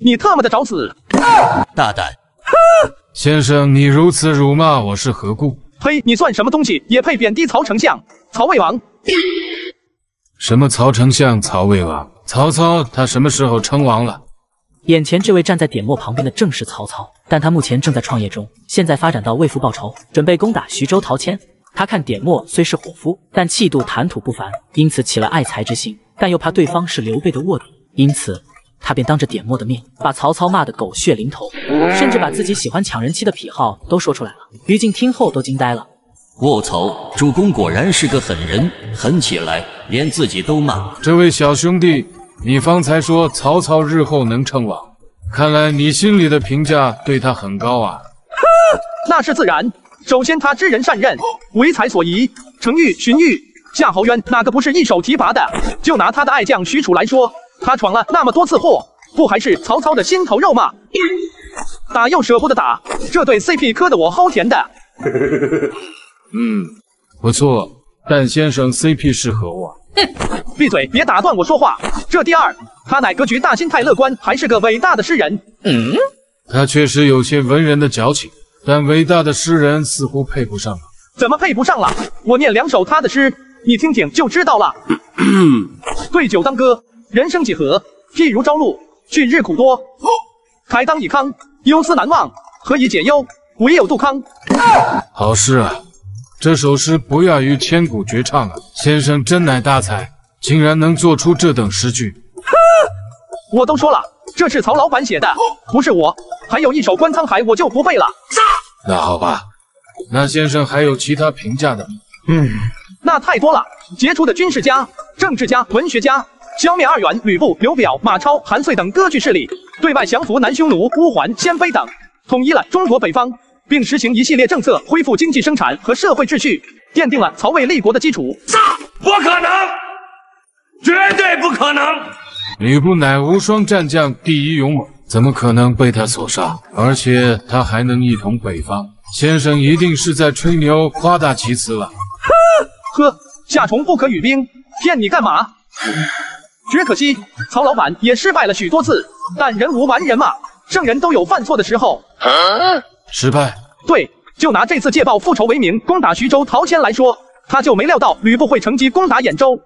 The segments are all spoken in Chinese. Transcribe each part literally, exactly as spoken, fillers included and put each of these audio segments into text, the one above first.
你特么的找死！ 大胆！ 先生，你如此辱骂我是何故？ 呸！你算什么东西，也配贬低曹丞相、曹魏王？ 什么曹丞相、曹魏王？曹操他什么时候称王了？ 眼前这位站在点墨旁边的正是曹操，但他目前正在创业中，现在发展到为父报仇，准备攻打徐州陶谦。他看点墨虽是伙夫，但气度谈吐不凡，因此起了爱才之心，但又怕对方是刘备的卧底，因此他便当着点墨的面把曹操骂得狗血淋头，甚至把自己喜欢抢人妻的癖好都说出来了。于禁听后都惊呆了。 卧槽，主公果然是个狠人，狠起来连自己都骂。 这位小兄弟，你方才说曹操日后能称王，看来你心里的评价对他很高啊。 那是自然。首先他知人善任，唯才所宜，程昱、荀彧、夏侯渊哪个不是一手提拔的？就拿他的爱将许褚来说，他闯了那么多次祸，不还是曹操的心头肉吗？打又舍不得打，这对 C P 磕得我齁甜的。 嗯，不错，但先生 C P 适合我。 闭嘴，别打断我说话。这第二，他乃格局大、心态乐观，还是个伟大的诗人。嗯， 他确实有些文人的矫情，但伟大的诗人似乎配不上了。 怎么配不上了？我念两首他的诗，你听听就知道了。对酒当歌，人生几何？譬如朝露，去日苦多。慨当以慷，忧思难忘。何以解忧？唯有杜康。 好诗啊！这首诗不亚于千古绝唱啊！先生真乃大才，竟然能做出这等诗句。 我都说了，这是曹老板写的，不是我。还有一首《观沧海》，我就不背了。 那好吧，那先生还有其他评价的？ 嗯，那太多了。杰出的军事家、政治家、文学家，消灭二袁、吕布、刘表、马超、韩遂等割据势力，对外降服南匈奴、乌桓、鲜卑等，统一了中国北方，并实行一系列政策，恢复经济生产和社会秩序，奠定了曹魏立国的基础。 不可能，绝对不可能！ 吕布乃无双战将，第一勇猛，怎么可能被他所杀？而且他还能一统北方，先生一定是在吹牛夸大其词了。 呵，夏虫不可语冰，骗你干嘛？只可惜曹老板也失败了许多次，但人无完人嘛，圣人都有犯错的时候。 失败？ 对，就拿这次借报复仇为名攻打徐州陶谦来说，他就没料到吕布会乘机攻打兖州。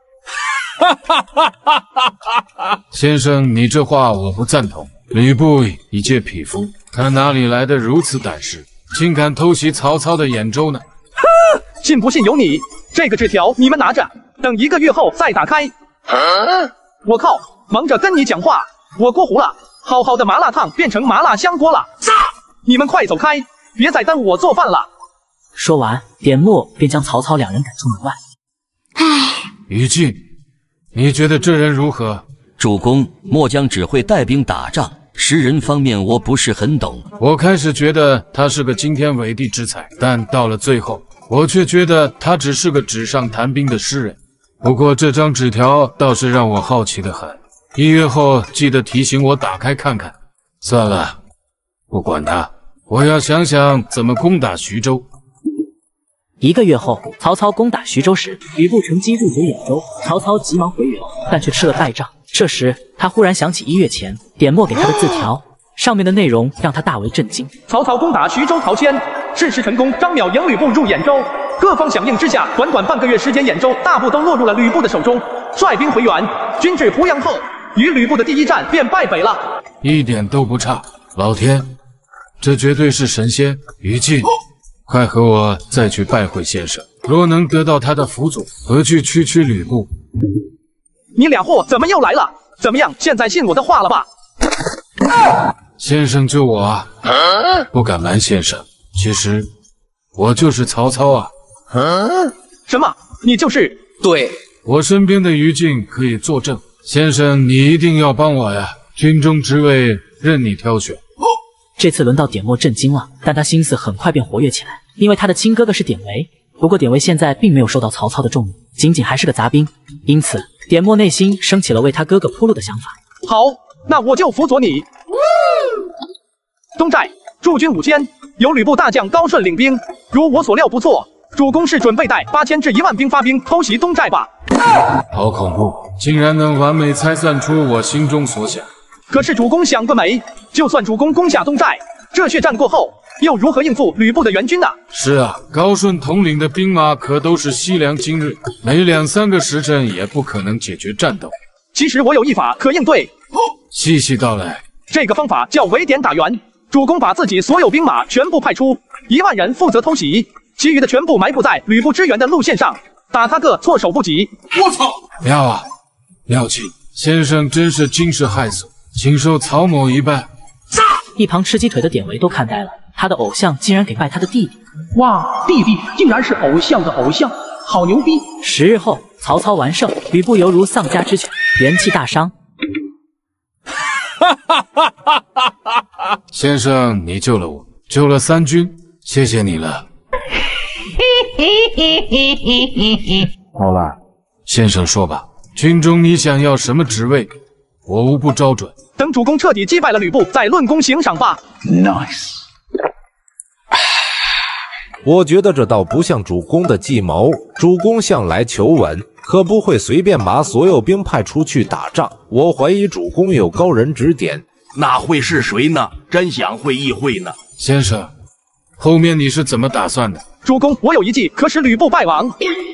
先生，你这话我不赞同。吕布一介匹夫，他哪里来的如此胆识，竟敢偷袭曹操的兖州呢？ 信不信由你。这个纸条你们拿着，等一个月后再打开。我靠，忙着跟你讲话，我锅糊了。好好的麻辣烫变成麻辣香锅了。你们快走开，别再耽误我做饭了。 说完，点墨便将曹操两人赶出门外。 唉， 于禁，你觉得这人如何？ 主公，末将只会带兵打仗，识人方面我不是很懂。 我开始觉得他是个惊天伟地之才，但到了最后，我却觉得他只是个纸上谈兵的诗人。不过这张纸条倒是让我好奇的很，一月后记得提醒我打开看看。算了，不管他，我要想想怎么攻打徐州。 一个月后，曹操攻打徐州时，吕布乘机入主兖州，曹操急忙回援，但却吃了败仗。这时，他忽然想起一月前点墨给他的字条，上面的内容让他大为震惊。 曹操攻打徐州陶谦，事实成功，张邈引吕布入兖州，各方响应之下，短短半个月时间，兖州大部都落入了吕布的手中。率兵回援，军至濮阳后，与吕布的第一战便败北了， 一点都不差。老天，这绝对是神仙！于禁，快和我再去拜会先生，若能得到他的辅佐，何惧区区吕布？ 你俩货怎么又来了？怎么样，现在信我的话了吧？ 先生救我啊！不敢瞒先生，其实我就是曹操啊！ 什么？你就是？ 对， 我身边的于禁可以作证。先生，你一定要帮我呀！军中职位任你挑选。 这次轮到点墨震惊了，但他心思很快便活跃起来，因为他的亲哥哥是典韦。不过典韦现在并没有受到曹操的重用，仅仅还是个杂兵，因此点墨内心升起了为他哥哥铺路的想法。 好，那我就辅佐你。东寨驻军五千，由吕布大将高顺领兵。如我所料不错，主公是准备带八千至一万兵发兵偷袭东寨吧？ 好恐怖，竟然能完美猜算出我心中所想。 可是主公想过没？就算主公攻下东寨，这血战过后，又如何应付吕布的援军呢？ 是啊，高顺统领的兵马可都是西凉今日，没两三个时辰也不可能解决战斗。 其实我有一法可应对， 细细道来。 这个方法叫围点打援。主公把自己所有兵马全部派出，一万人负责偷袭，其余的全部埋伏在吕布支援的路线上，打他个措手不及。 我操！ 妙啊，妙计！先生真是惊世骇俗，请受曹某一拜。 一旁吃鸡腿的典韦都看呆了，他的偶像竟然给拜他的弟弟。 哇，弟弟竟然是偶像的偶像，好牛逼！ 十日后，曹操完胜，吕布犹如丧家之犬，元气大伤。 先生，你救了我，救了三军，谢谢你了。好了，先生说吧，军中你想要什么职位，我无不招准。 等主公彻底击败了吕布，再论功行赏吧。 Nice。 我觉得这倒不像主公的计谋，主公向来求稳，可不会随便把所有兵派出去打仗。我怀疑主公有高人指点。 那会是谁呢？真想会一会呢。 先生，后面你是怎么打算的？ 主公，我有一计可使吕布败亡。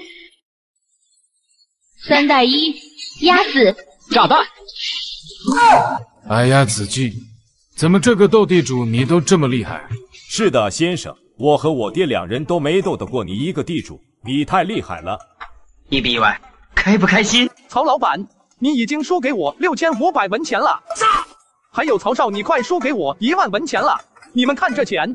三带一，压死炸弹！ 哎呀，子季，怎么这个斗地主你都这么厉害？ 是的，先生，我和我爹两人都没斗得过你一个地主，你太厉害了。 意不意外？开不开心？ 曹老板，你已经输给我六千五百文钱了。还有曹少，你快输给我一万文钱了。你们看这钱。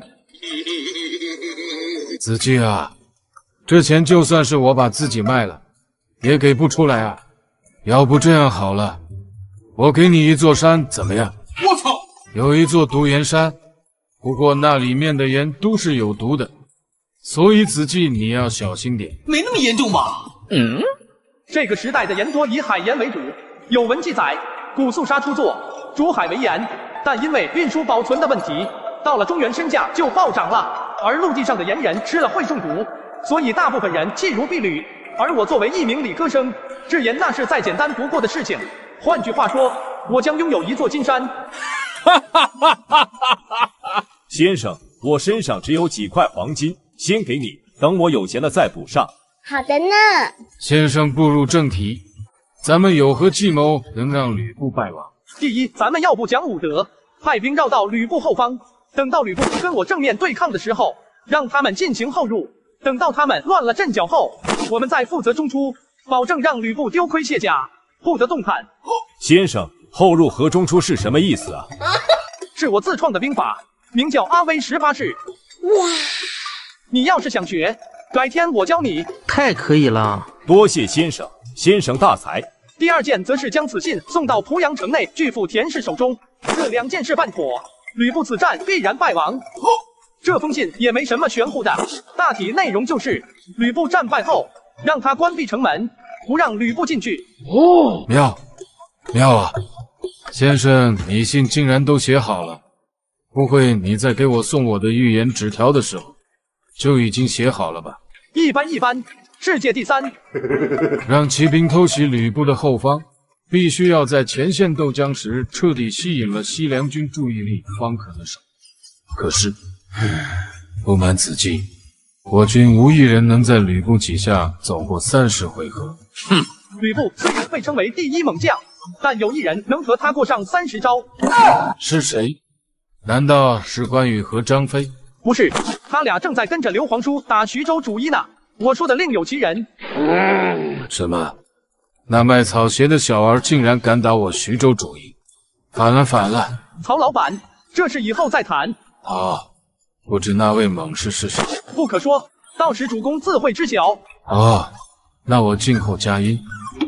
子季啊，这钱就算是我把自己卖了，也给不出来啊。要不这样好了，我给你一座山，怎么样？ 我操！ 有一座毒盐山，不过那里面的盐都是有毒的，所以子季你要小心点。 没那么严重吧？ 嗯，这个时代的盐多以海盐为主，有文记载，古肃杀初作，煮海为盐，但因为运输保存的问题，到了中原身价就暴涨了，而陆地上的盐人吃了会中毒，所以大部分人弃如敝履。而我作为一名理科生，制盐那是再简单不过的事情。换句话说，我将拥有一座金山。 哈哈哈哈哈！先生，我身上只有几块黄金，先给你，等我有钱了再补上。 好的呢。 先生，步入正题，咱们有何计谋能让吕布败亡？ 第一，咱们要不讲武德，派兵绕到吕布后方，等到吕布跟我正面对抗的时候，让他们进行后入。等到他们乱了阵脚后，我们再负责中出，保证让吕布丢盔卸甲，不得动弹。 先生，后入和中出是什么意思啊？ 是我自创的兵法，名叫阿威十八式。哇！你要是想学，改天我教你。 太可以了， 多谢先生，先生大才。 第二件则是将此信送到濮阳城内巨富田氏手中，这两件事办妥，吕布此战必然败亡。这封信也没什么玄乎的，大体内容就是吕布战败后，让他关闭城门，不让吕布进去。 哦，妙，妙啊！先生，你信竟然都写好了，不会你在给我送我的预言纸条的时候就已经写好了吧？ 一般一般，世界第三。 让骑兵偷袭吕布的后方，必须要在前线斗将时彻底吸引了西凉军注意力，方可得手。可是，不瞒子季，我军无一人能在吕布旗下走过三十回合。 哼，吕布虽然被称为第一猛将，但有一人能和他过上三十招。 是谁？难道是关羽和张飞？ 不是，他俩正在跟着刘皇叔打徐州主意呢。我说的另有其人。 什么？那卖草鞋的小儿竟然敢打我徐州主意？反了反了！ 曹老板，这事以后再谈。 好，不知那位猛士是谁？ 不可说，到时主公自会知晓。 哦，那我静候佳音。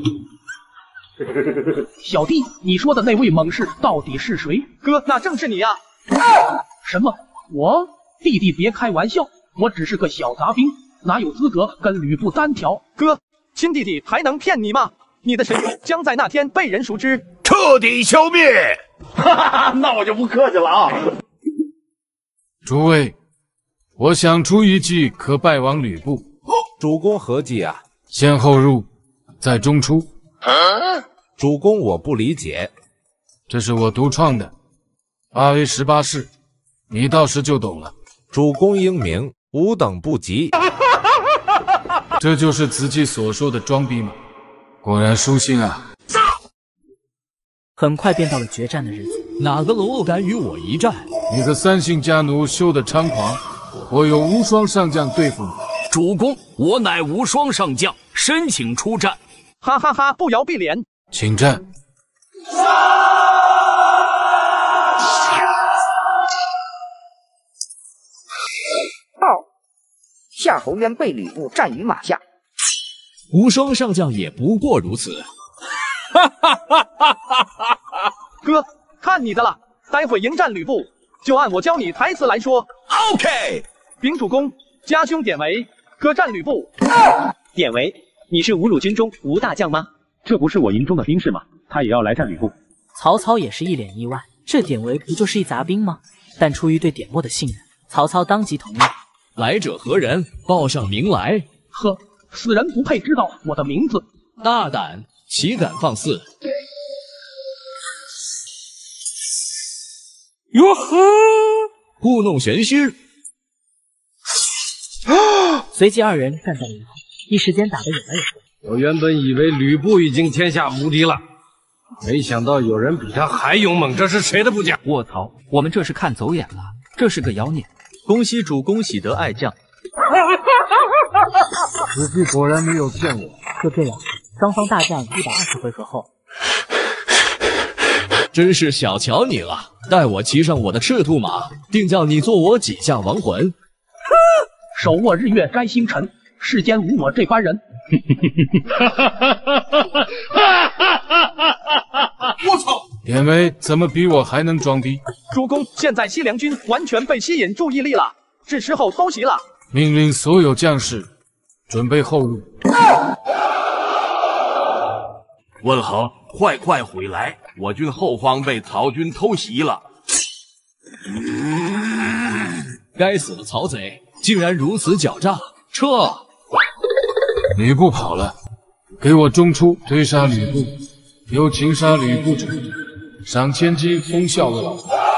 小弟，你说的那位猛士到底是谁？ 哥，那正是你呀！ 什么？我？弟弟别开玩笑，我只是个小杂兵，哪有资格跟吕布单挑？ 哥，亲弟弟还能骗你吗？你的神勇将在那天被人熟知， 彻底消灭！哈哈，那我就不客气了啊！ 诸位，我想出一计可败亡吕布。 主公何计啊？ 先后入，再中出。 主公，我不理解。 这是我独创的八 A 十八式，你到时就懂了。 主公英明，吾等不及。 这就是子季所说的装逼吗？果然舒心啊！ 很快便到了决战的日子， 哪个喽啰敢与我一战？ 你个三姓家奴羞得猖狂，我有无双上将对付你。 主公，我乃无双上将，申请出战。 哈哈哈！不摇碧脸， 请战。 夏侯渊被吕布战于马下， 无双上将也不过如此。 哈哈哈哈哈哈！哥，看你的了，待会迎战吕布，就按我教你台词来说。 OK。 禀主公，家兄典韦，哥战吕布。 典韦，你是吴鲁军中吴大将吗？ 这不是我营中的兵士吗？他也要来战吕布。 曹操也是一脸意外，这典韦不就是一杂兵吗？但出于对典墨的信任，曹操当即同意。 来者何人？报上名来。 呵，此人不配知道我的名字。 大胆，岂敢放肆！哟呵，故弄玄虚。 随即二人站在了一旁，一时间打得有来有回。 我原本以为吕布已经天下无敌了，没想到有人比他还勇猛，这是谁的部将？ 卧槽，我们这是看走眼了，这是个妖孽！恭喜主公喜得爱将。 子季果然没有骗我。 就这样，双方大战一百二十回合后， 真是小瞧你了，待我骑上我的赤兔马，定叫你做我几下亡魂。 手握日月摘星辰，世间无我这般人。 我操！典韦怎么比我还能装逼？ 主公，现在西凉军完全被吸引注意力了，是时候偷袭了。 命令所有将士准备后路。 文恒，快快回来！我军后方被曹军偷袭了。 该死的曹贼，竟然如此狡诈！撤！ 吕布跑了，给我中出追杀吕布，有擒杀吕布者，赏千金封孝老。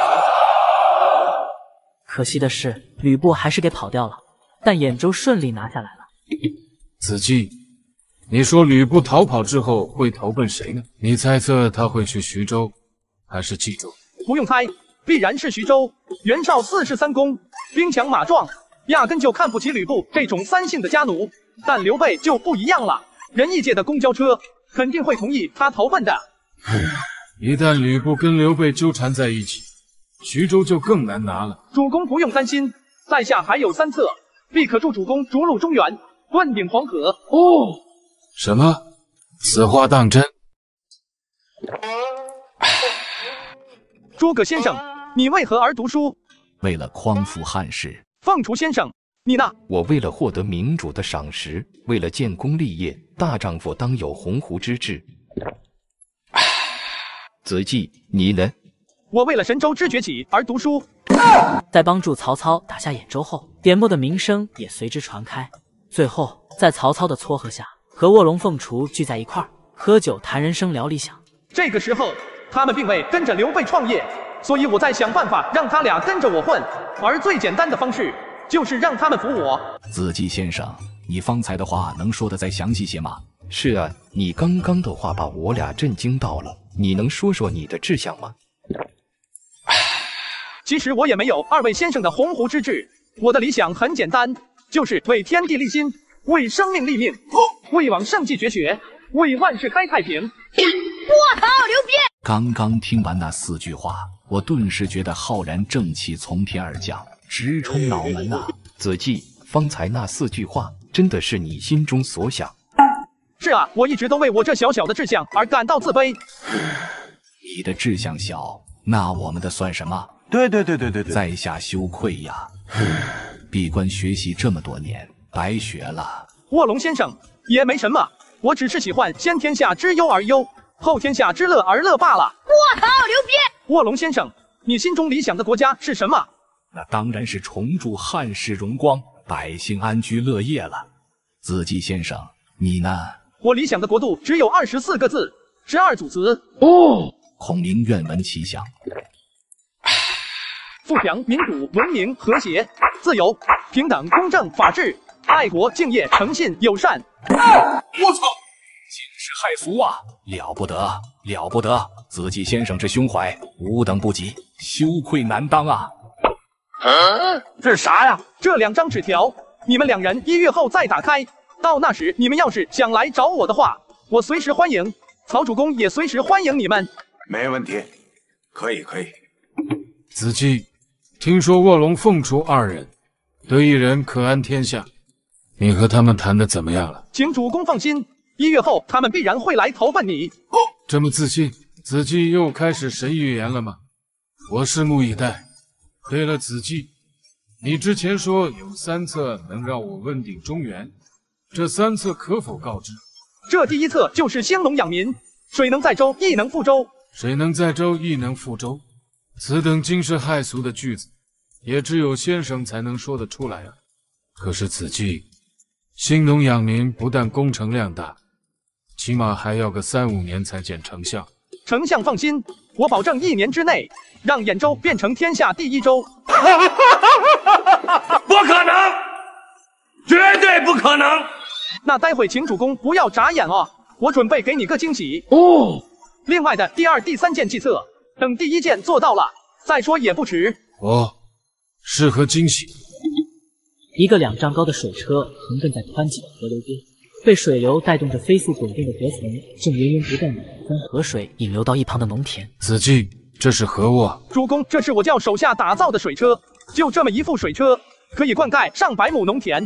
可惜的是，吕布还是给跑掉了，但兖州顺利拿下来了。 子季，你说吕布逃跑之后会投奔谁呢？你猜测他会去徐州，还是冀州？ 不用猜，必然是徐州。袁绍四世三公，兵强马壮，压根就看不起吕布这种三姓的家奴。但刘备就不一样了，仁义界的公交车肯定会同意他投奔的。 一旦吕布跟刘备纠缠在一起，徐州就更难拿了。 主公不用担心，在下还有三策，必可助主公逐鹿中原，灌顶黄河。 哦，什么？此话当真？ 诸葛先生，你为何而读书？ 为了匡扶汉室。 凤雏先生，你呢？ 我为了获得民主的赏识，为了建功立业，大丈夫当有鸿鹄之志。子季，你呢？ 我为了神州之崛起而读书。 在帮助曹操打下兖州后，典墨的名声也随之传开。最后，在曹操的撮合下，和卧龙凤雏聚在一块儿，喝酒谈人生聊理想。 这个时候，他们并未跟着刘备创业，所以我在想办法让他俩跟着我混，而最简单的方式就是让他们服我。 子季先生，你方才的话能说的再详细些吗？是啊，你刚刚的话把我俩震惊到了。你能说说你的志向吗？ 其实我也没有二位先生的鸿鹄之志，我的理想很简单，就是为天地立心，为生命立命，为往圣继绝学，为万世开太平。 我靠，牛逼！ 刚刚听完那四句话，我顿时觉得浩然正气从天而降，直冲脑门啊！子季，方才那四句话真的是你心中所想？ 是啊，我一直都为我这小小的志向而感到自卑。 你的志向小，那我们的算什么？ 对对对对对对， 在下羞愧呀！闭关学习这么多年，白学了。 卧龙先生也没什么，我只是喜欢先天下之忧而忧，后天下之乐而乐罢了。 我靠，牛逼！ 卧龙先生，你心中理想的国家是什么？ 那当然是重铸汉室荣光，百姓安居乐业了。子季先生，你呢？ 我理想的国度只有二十四个字，十二组词。 哦， 孔明愿闻其详。 富强、民主、文明、和谐、自由、平等、公正、法治、爱国、敬业、诚信、友善。 我操！惊世骇俗啊！了不得，了不得！子季先生之胸怀，吾等不及，羞愧难当啊！ 啊、这是啥呀？这两张纸条，你们两人一月后再打开。到那时，你们要是想来找我的话，我随时欢迎。曹主公也随时欢迎你们。 没问题，可以可以。 子季，听说卧龙凤雏二人得一人可安天下，你和他们谈的怎么样了？ 请主公放心，一月后他们必然会来投奔你。 哦、这么自信，子季又开始神预言了吗？我拭目以待。对了，子季，你之前说有三策能让我问鼎中原，这三策可否告知？ 这第一策就是兴农养民，水能载舟，亦能覆舟。 水能载舟，亦能覆舟，此等惊世骇俗的句子，也只有先生才能说得出来啊。可是子季，兴农养民不但工程量大，起码还要个三五年才见成效。 丞相放心，我保证一年之内让兖州变成天下第一州。 不可能，绝对不可能。 那待会请主公不要眨眼哦，我准备给你个惊喜哦。另外的第二、第三件计策，等第一件做到了再说也不迟。 哦，适合惊喜。 一个两丈高的水车横亘在湍急的河流边，被水流带动着飞速滚动的河层，正源源不断地将河水引流到一旁的农田。 子季，这是何物啊？ 主公，这是我叫手下打造的水车，就这么一副水车，可以灌溉上百亩农田。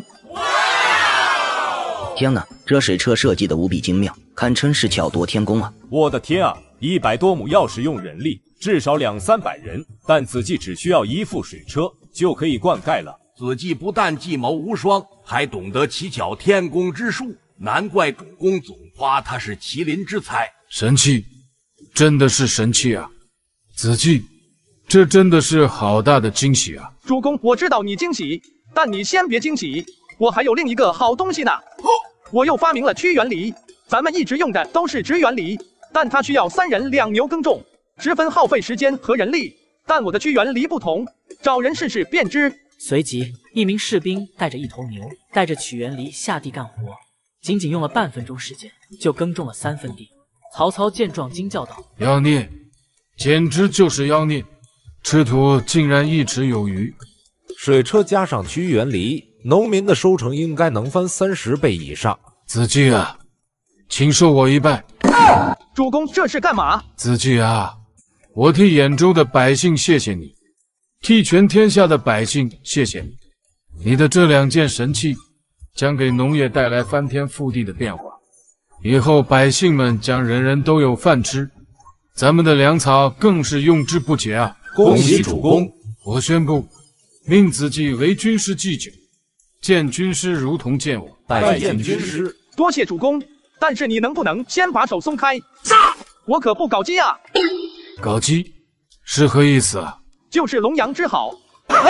天哪，这水车设计的无比精妙，堪称是巧夺天工啊！ 我的天啊，一百多亩要使用人力，至少两三百人，但子季只需要一副水车就可以灌溉了。 子季不但计谋无双，还懂得奇巧天工之术，难怪主公总夸他是麒麟之才。 神器，真的是神器啊！子季，这真的是好大的惊喜啊！ 主公，我知道你惊喜，但你先别惊喜，我还有另一个好东西呢。我又发明了屈原犁，咱们一直用的都是直原犁，但它需要三人两牛耕种，十分耗费时间和人力。但我的屈原犁不同，找人试试便知。 随即，一名士兵带着一头牛，带着曲原犁下地干活，仅仅用了半分钟时间，就耕种了三分地。曹操见状惊叫道：“ 妖孽，简直就是妖孽！吃土竟然一尺有余。” 水车加上屈原犁，农民的收成应该能翻三十倍以上。 子季啊，请受我一拜。 主公，这是干嘛？ 子季啊，我替兖州的百姓谢谢你，替全天下的百姓谢谢你。你的这两件神器，将给农业带来翻天覆地的变化。以后百姓们将人人都有饭吃，咱们的粮草更是用之不竭啊！ 恭喜主公！ 我宣布，命子季为军师祭酒，见军师如同见我。 拜见军师。 多谢主公，但是你能不能先把手松开？我可不搞基啊！ 搞基是何意思啊？ 就是龙阳之好。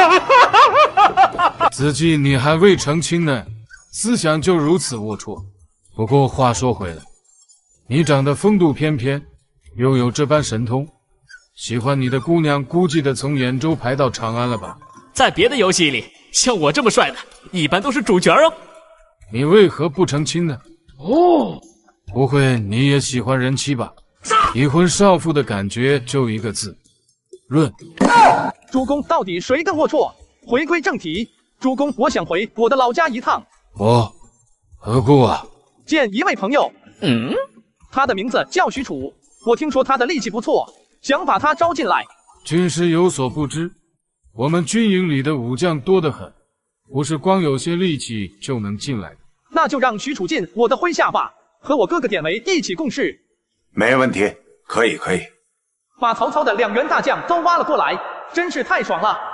子季，你还未成亲呢，思想就如此龌龊。不过话说回来，你长得风度翩翩，又有这般神通，喜欢你的姑娘估计得从兖州排到长安了吧？ 在别的游戏里，像我这么帅的，一般都是主角哦。 你为何不成亲呢？ 哦， 不会你也喜欢人妻吧？已婚少妇的感觉就一个字，润。 主公，到底谁更龌龊？回归正题，主公，我想回我的老家一趟。 哦，何故啊？ 见一位朋友， 嗯， 他的名字叫许褚，我听说他的力气不错，想把他招进来。 军师有所不知，我们军营里的武将多得很，不是光有些力气就能进来的。 那就让许褚进我的麾下吧，和我哥哥典韦一起共事。 没问题，可以可以。 把曹操的两员大将都挖了过来，真是太爽了。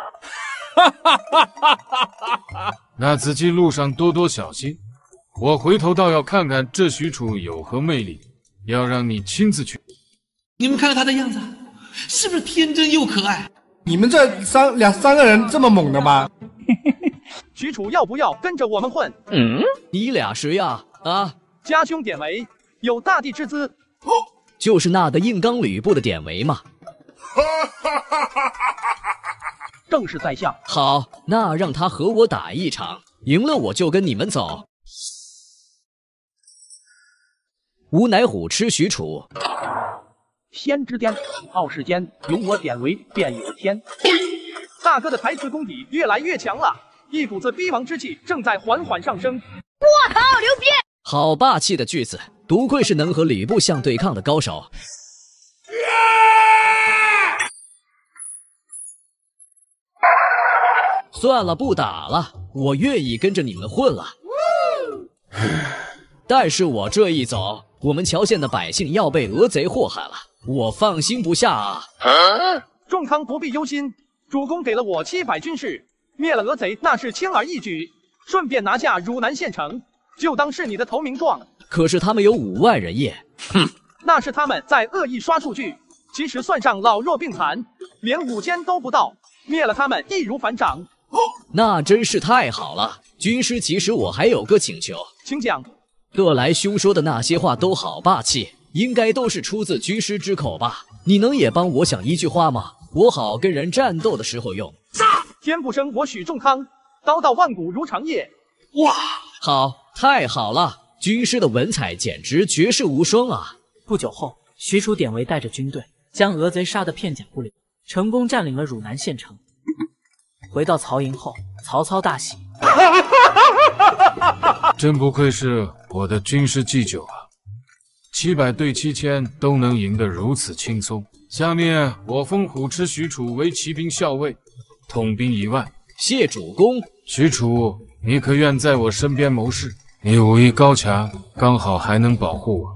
那子季路上多多小心，我回头倒要看看这许褚有何魅力，要让你亲自去。 你们看看他的样子，是不是天真又可爱？ 你们这三两三个人这么猛的吗？ 许褚要不要跟着我们混？ 嗯，你俩谁呀？啊， 家兄典韦有大帝之资。 哦， 就是那的硬刚吕布的典韦嘛。 正是在下。 好，那让他和我打一场，赢了我就跟你们走。吾乃虎痴许褚。 先知颠，傲世间有我典韦便有天。 大哥的台词功底越来越强了，一股子逼王之气正在缓缓上升。 我操，牛逼！ 好霸气的句子，独愧是能和吕布相对抗的高手。算了，不打了，我愿意跟着你们混了。但是我这一走，我们乔县的百姓要被俄贼祸害了，我放心不下啊！ 仲康不必忧心，主公给了我七百军士，灭了俄贼那是轻而易举，顺便拿下汝南县城，就当是你的投名状。 可是他们有五万人耶！ 哼，那是他们在恶意刷数据，其实算上老弱病残，连五千都不到，灭了他们易如反掌。 那真是太好了，军师，其实我还有个请求， 请讲。 各来兄说的那些话都好霸气，应该都是出自军师之口吧？你能也帮我想一句话吗？我好跟人战斗的时候用。 天不生我许仲康，刀到万古如长夜。 哇，好，太好了！军师的文采简直绝世无双啊！ 不久后，许褚典韦带着军队将俄贼杀得片甲不留，成功占领了汝南县城。回到曹营后，曹操大喜， 真不愧是我的军师祭酒啊！七百对七千都能赢得如此轻松。下面我封虎痴许褚为骑兵校尉，统兵一万。 谢主公。 许褚，你可愿在我身边谋事？你武艺高强，刚好还能保护我。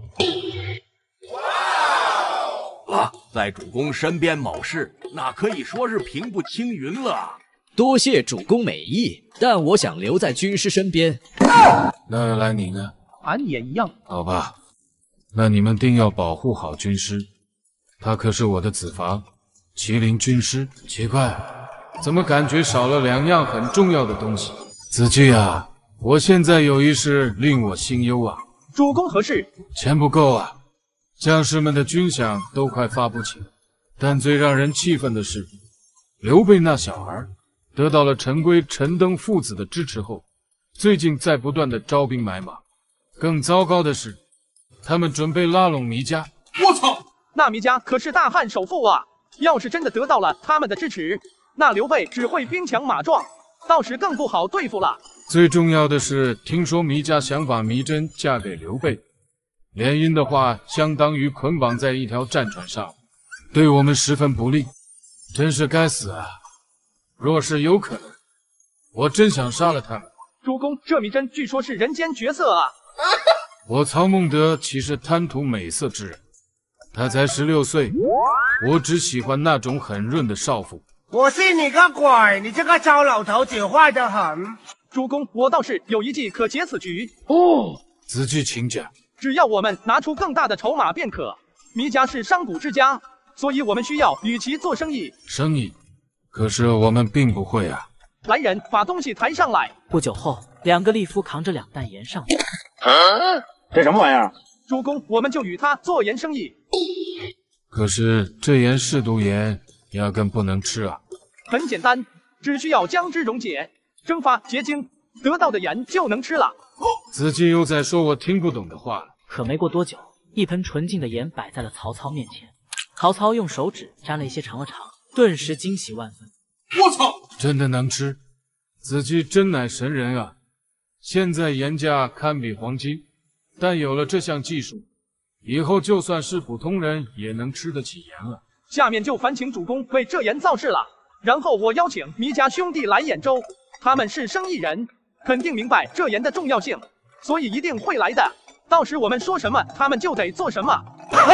啊，在主公身边谋事，那可以说是平步青云了。 多谢主公美意，但我想留在军师身边。 那来你呢？ 俺也一样。 好吧，那你们定要保护好军师，他可是我的子房，麒麟军师。奇怪，怎么感觉少了两样很重要的东西？子季啊，我现在有一事令我心忧啊。 主公何事？ 钱不够啊，将士们的军饷都快发不起了。但最让人气愤的是，刘备那小孩得到了陈规、陈登父子的支持后，最近在不断的招兵买马。更糟糕的是，他们准备拉拢糜家。 我操！那糜家可是大汉首富啊！要是真的得到了他们的支持，那刘备只会兵强马壮，到时更不好对付了。 最重要的是，听说糜家想把糜珍嫁给刘备，联姻的话，相当于捆绑在一条战船上，对我们十分不利。真是该死啊！若是有可能，我真想杀了他们。 主公，这糜珍据说是人间绝色啊！ 我曹孟德岂是贪图美色之人？他才十六岁，我只喜欢那种很润的少妇。 我信你个鬼！你这个糟老头子坏得很。 主公，我倒是有一计可解此局。 哦，子季请讲。 只要我们拿出更大的筹码便可。糜家是商贾之家，所以我们需要与其做生意。 生意？可是我们并不会啊。 来人，把东西抬上来。 不久后，两个吏夫扛着两担盐上来。 啊，这什么玩意儿？ 主公，我们就与他做盐生意。 可是这盐是毒盐，压根不能吃啊。 很简单，只需要将之溶解、蒸发、结晶，得到的盐就能吃了。 子季又在说我听不懂的话了。 可没过多久，一盆纯净的盐摆在了曹操面前。曹操用手指沾了一些尝了尝，顿时惊喜万分。 我操！真的能吃？子季真乃神人啊！现在盐价堪比黄金，但有了这项技术，以后就算是普通人也能吃得起盐了。 下面就烦请主公为这盐造势了。然后我邀请糜家兄弟来兖州，他们是生意人，肯定明白这盐的重要性，所以一定会来的。到时我们说什么，他们就得做什么。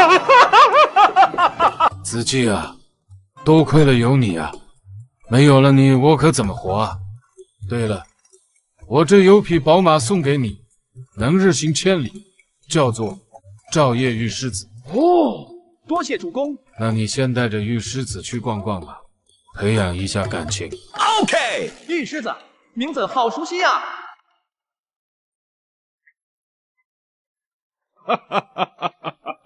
子季啊，多亏了有你啊，没有了你，我可怎么活啊？对了，我这有匹宝马送给你，能日行千里，叫做赵夜玉狮子。 哦，多谢主公。 那你先带着玉狮子去逛逛吧，培养一下感情。 OK， 玉狮子，名字好熟悉啊。 哈哈哈哈哈哈！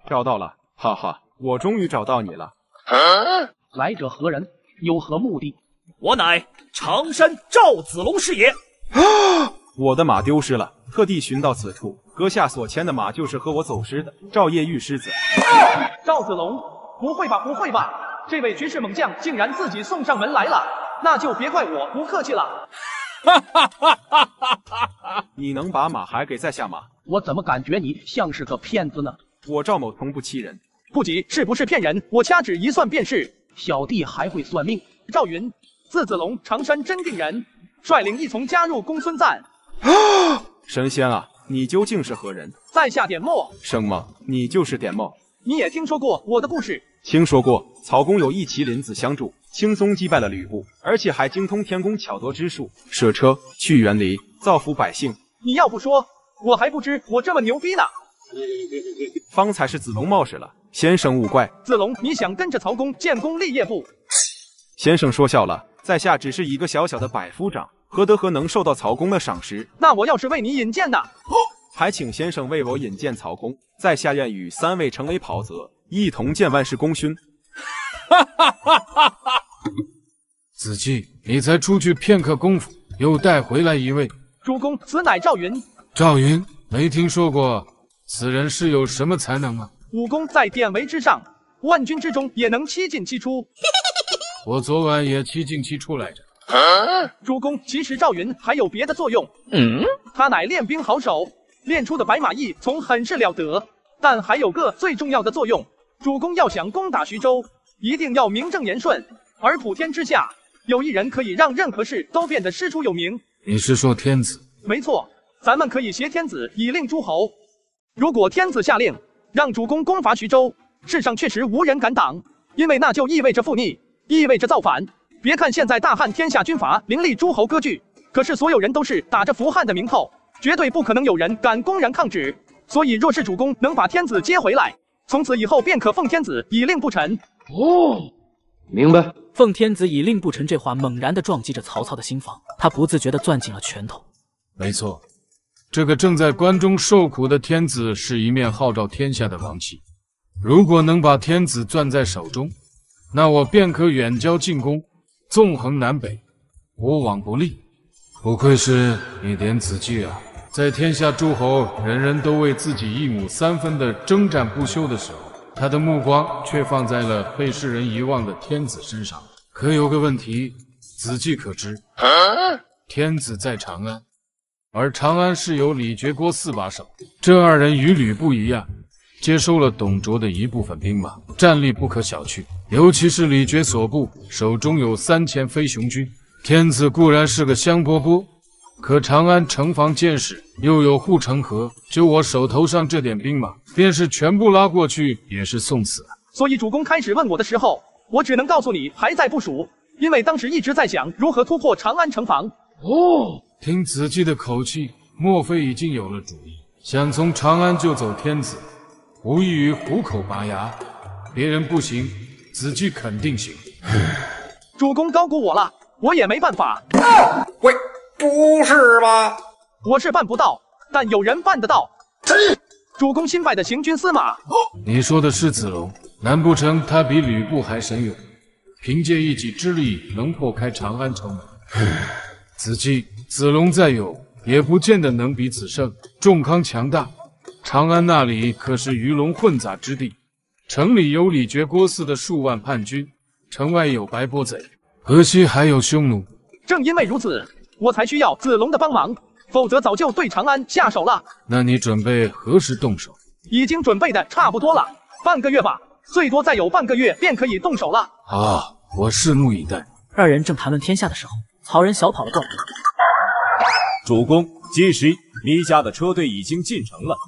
找到了，哈哈，我终于找到你了。 啊、来者何人？有何目的？ 我乃常山赵子龙是也。 啊！我的马丢失了，特地寻到此处。阁下所牵的马就是和我走失的赵夜玉狮子。 啊、赵子龙，不会吧，不会吧！这位绝世猛将竟然自己送上门来了，那就别怪我不客气了。 哈哈哈哈哈哈！你能把马还给在下吗？ 我怎么感觉你像是个骗子呢？ 我赵某从不欺人。 不急，是不是骗人？我掐指一算便是。 小弟还会算命。 赵云，字子龙，常山真定人，率领一从加入公孙瓒。 啊！神仙啊，你究竟是何人？ 在下点墨。 生吗？你就是点墨。 你也听说过我的故事？ 听说过，曹公有一麒麟子相助，轻松击败了吕布，而且还精通天宫巧夺之术，舍车去远离，造福百姓。 你要不说，我还不知我这么牛逼呢。 方才是子龙冒失了，先生勿怪。 子龙，你想跟着曹公建功立业不？ 先生说笑了，在下只是一个小小的百夫长，何德何能受到曹公的赏识？ 那我要是为你引荐呢？ 哦，还请先生为我引荐曹公，在下愿与三位成为袍泽，一同见万世功勋。哈哈哈哈哈！ 子季，你才出去片刻功夫，又带回来一位。 主公，此乃赵云。 赵云，没听说过，此人是有什么才能吗？ 武功在典韦之上，万军之中也能七进七出。 我昨晚也七进七出来着。 啊、主公，其实赵云还有别的作用。嗯，他乃练兵好手，练出的白马义从很是了得。但还有个最重要的作用，主公要想攻打徐州，一定要名正言顺，而普天之下有一人可以让任何事都变得师出有名。 你是说天子？ 没错，咱们可以挟天子以令诸侯。如果天子下令让主公攻伐徐州，世上确实无人敢挡，因为那就意味着附逆，意味着造反。别看现在大汉天下军阀林立诸侯割据，可是所有人都是打着扶汉的名头，绝对不可能有人敢公然抗旨。所以若是主公能把天子接回来，从此以后便可奉天子以令不臣。 哦，明白。 奉天子以令不臣这话猛然地撞击着曹操的心房，他不自觉地攥紧了拳头。 没错，这个正在关中受苦的天子是一面号召天下的王旗，如果能把天子攥在手中，那我便可远交近攻，纵横南北，无往不利。不愧是一点子计啊！在天下诸侯人人都为自己一亩三分的征战不休的时候，他的目光却放在了被世人遗忘的天子身上。可有个问题，子季可知？啊、天子在长安，而长安是由李傕郭四把手，这二人与吕布一样，接收了董卓的一部分兵马，战力不可小觑。尤其是李傕所部手中有三千飞熊军，天子固然是个香饽饽，可长安城防坚实，又有护城河，就我手头上这点兵马，便是全部拉过去，也是送死。 所以主公开始问我的时候，我只能告诉你还在部署，因为当时一直在想如何突破长安城防。 哦，听子季的口气，莫非已经有了主意，想从长安救走天子，无异于虎口拔牙。别人不行，子季肯定行。 主公高估我了，我也没办法。 啊、喂。不是吧？ 我是办不到，但有人办得到。主公新拜的行军司马。 你说的是子龙？难不成他比吕布还神勇，凭借一己之力能破开长安城门？子季，子龙再勇，也不见得能比子胜。仲康强大，长安那里可是鱼龙混杂之地，城里有李傕郭汜的数万叛军，城外有白波贼，河西还有匈奴。 正因为如此，我才需要子龙的帮忙，否则早就对长安下手了。 那你准备何时动手？ 已经准备的差不多了，半个月吧，最多再有半个月便可以动手了。 好，我拭目以待。 二人正谈论天下的时候，曹仁小跑了过来。 主公，其实糜家的车队已经进城了。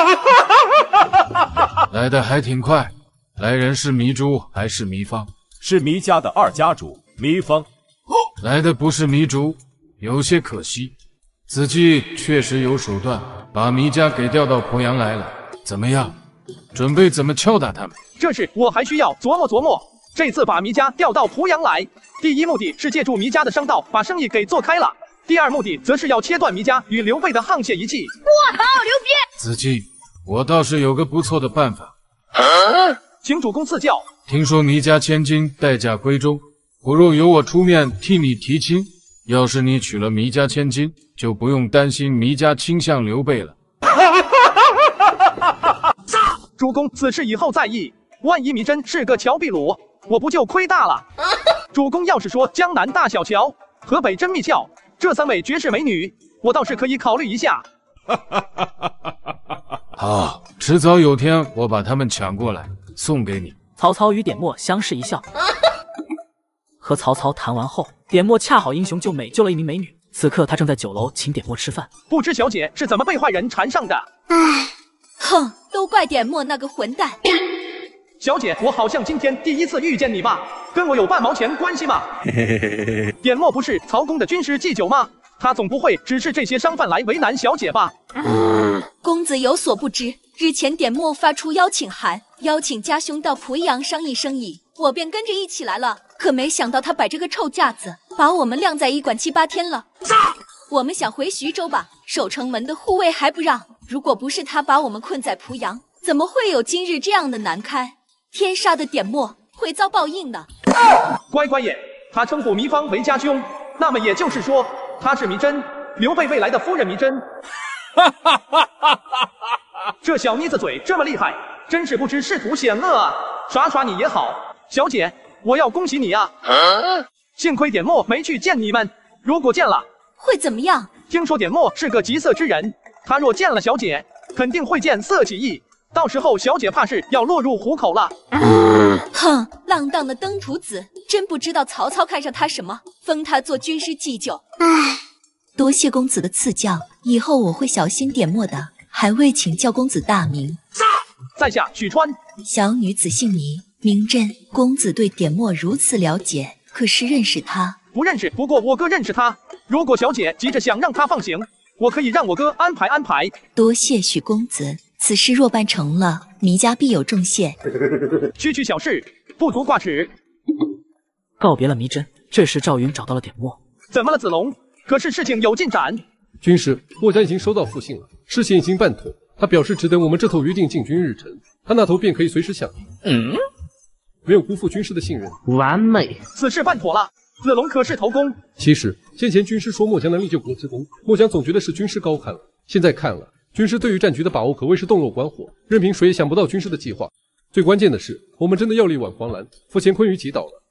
来的还挺快。来人是糜竺还是糜芳？ 是糜家的二家主糜芳。 来的不是糜竺，有些可惜。子季确实有手段，把糜家给调到鄱阳来了。怎么样？准备怎么敲打他们？ 这事我还需要琢磨琢磨。这次把糜家调到濮阳来，第一目的是借助糜家的商道把生意给做开了，第二目的则是要切断糜家与刘备的沆瀣一气。 我靠，刘备！ 子季，我倒是有个不错的办法， 请主公赐教。 听说糜家千金待嫁闺中，不如由我出面替你提亲。要是你娶了糜家千金，就不用担心糜家倾向刘备了。 主公，此事以后再议。万一糜真是个乔碧鲁，我不就亏大了？主公要是说江南大小乔、河北真密俏这三位绝世美女，我倒是可以考虑一下。 好，迟早有天我把她们抢过来送给你。 曹操与典墨相视一笑。和曹操谈完后，典墨恰好英雄救美救了一名美女。此刻他正在酒楼请典墨吃饭。 不知小姐是怎么被坏人缠上的？ 唉，哼，都怪典墨那个混蛋。 小姐，我好像今天第一次遇见你吧？跟我有半毛钱关系吗？典墨不是曹公的军师祭酒吗？他总不会只是这些商贩来为难小姐吧？ 嗯、公子有所不知，日前典墨发出邀请函，邀请家兄到濮阳商议生意，我便跟着一起来了。可没想到他摆这个臭架子，把我们晾在驿馆七八天了。我们想回徐州吧，守城门的护卫还不让。如果不是他把我们困在濮阳，怎么会有今日这样的难堪？天杀的典墨会遭报应的。 乖乖也，他称呼糜芳为家兄，那么也就是说他是糜真，刘备未来的夫人糜真。这小妮子嘴这么厉害，真是不知仕途险恶啊！耍耍你也好，小姐，我要恭喜你啊！幸亏典墨没去见你们，如果见了， 会怎么样？ 听说典墨是个极色之人，他若见了小姐，肯定会见色起意。到时候小姐怕是要落入虎口了。 哼，浪荡的登徒子，真不知道曹操看上他什么，封他做军师祭酒。唉，多谢公子的赐教，以后我会小心点墨的，还未请教公子大名。 在下许川。 小女子姓糜，名真。公子对点墨如此了解，可是认识他？ 不认识，不过我哥认识他。如果小姐急着想让他放行，我可以让我哥安排安排。 多谢许公子。此事若办成了，糜家必有重谢。 区区小事，不足挂齿。 告别了糜真，这时赵云找到了典墨。 怎么了，子龙？可是事情有进展。 军师，墨家已经收到复信了，事情已经办妥。他表示，只等我们这头鱼定进军日程，他那头便可以随时响应。嗯，没有辜负军师的信任， 完美。 此事办妥了。子龙可是头功。 其实先前军师说墨家能力救国之功，墨家总觉得是军师高看了，现在看了。军师对于战局的把握可谓是洞若观火，任凭谁也想不到军师的计划。最关键的是，我们真的要力挽黄兰，扶乾坤于击倒了。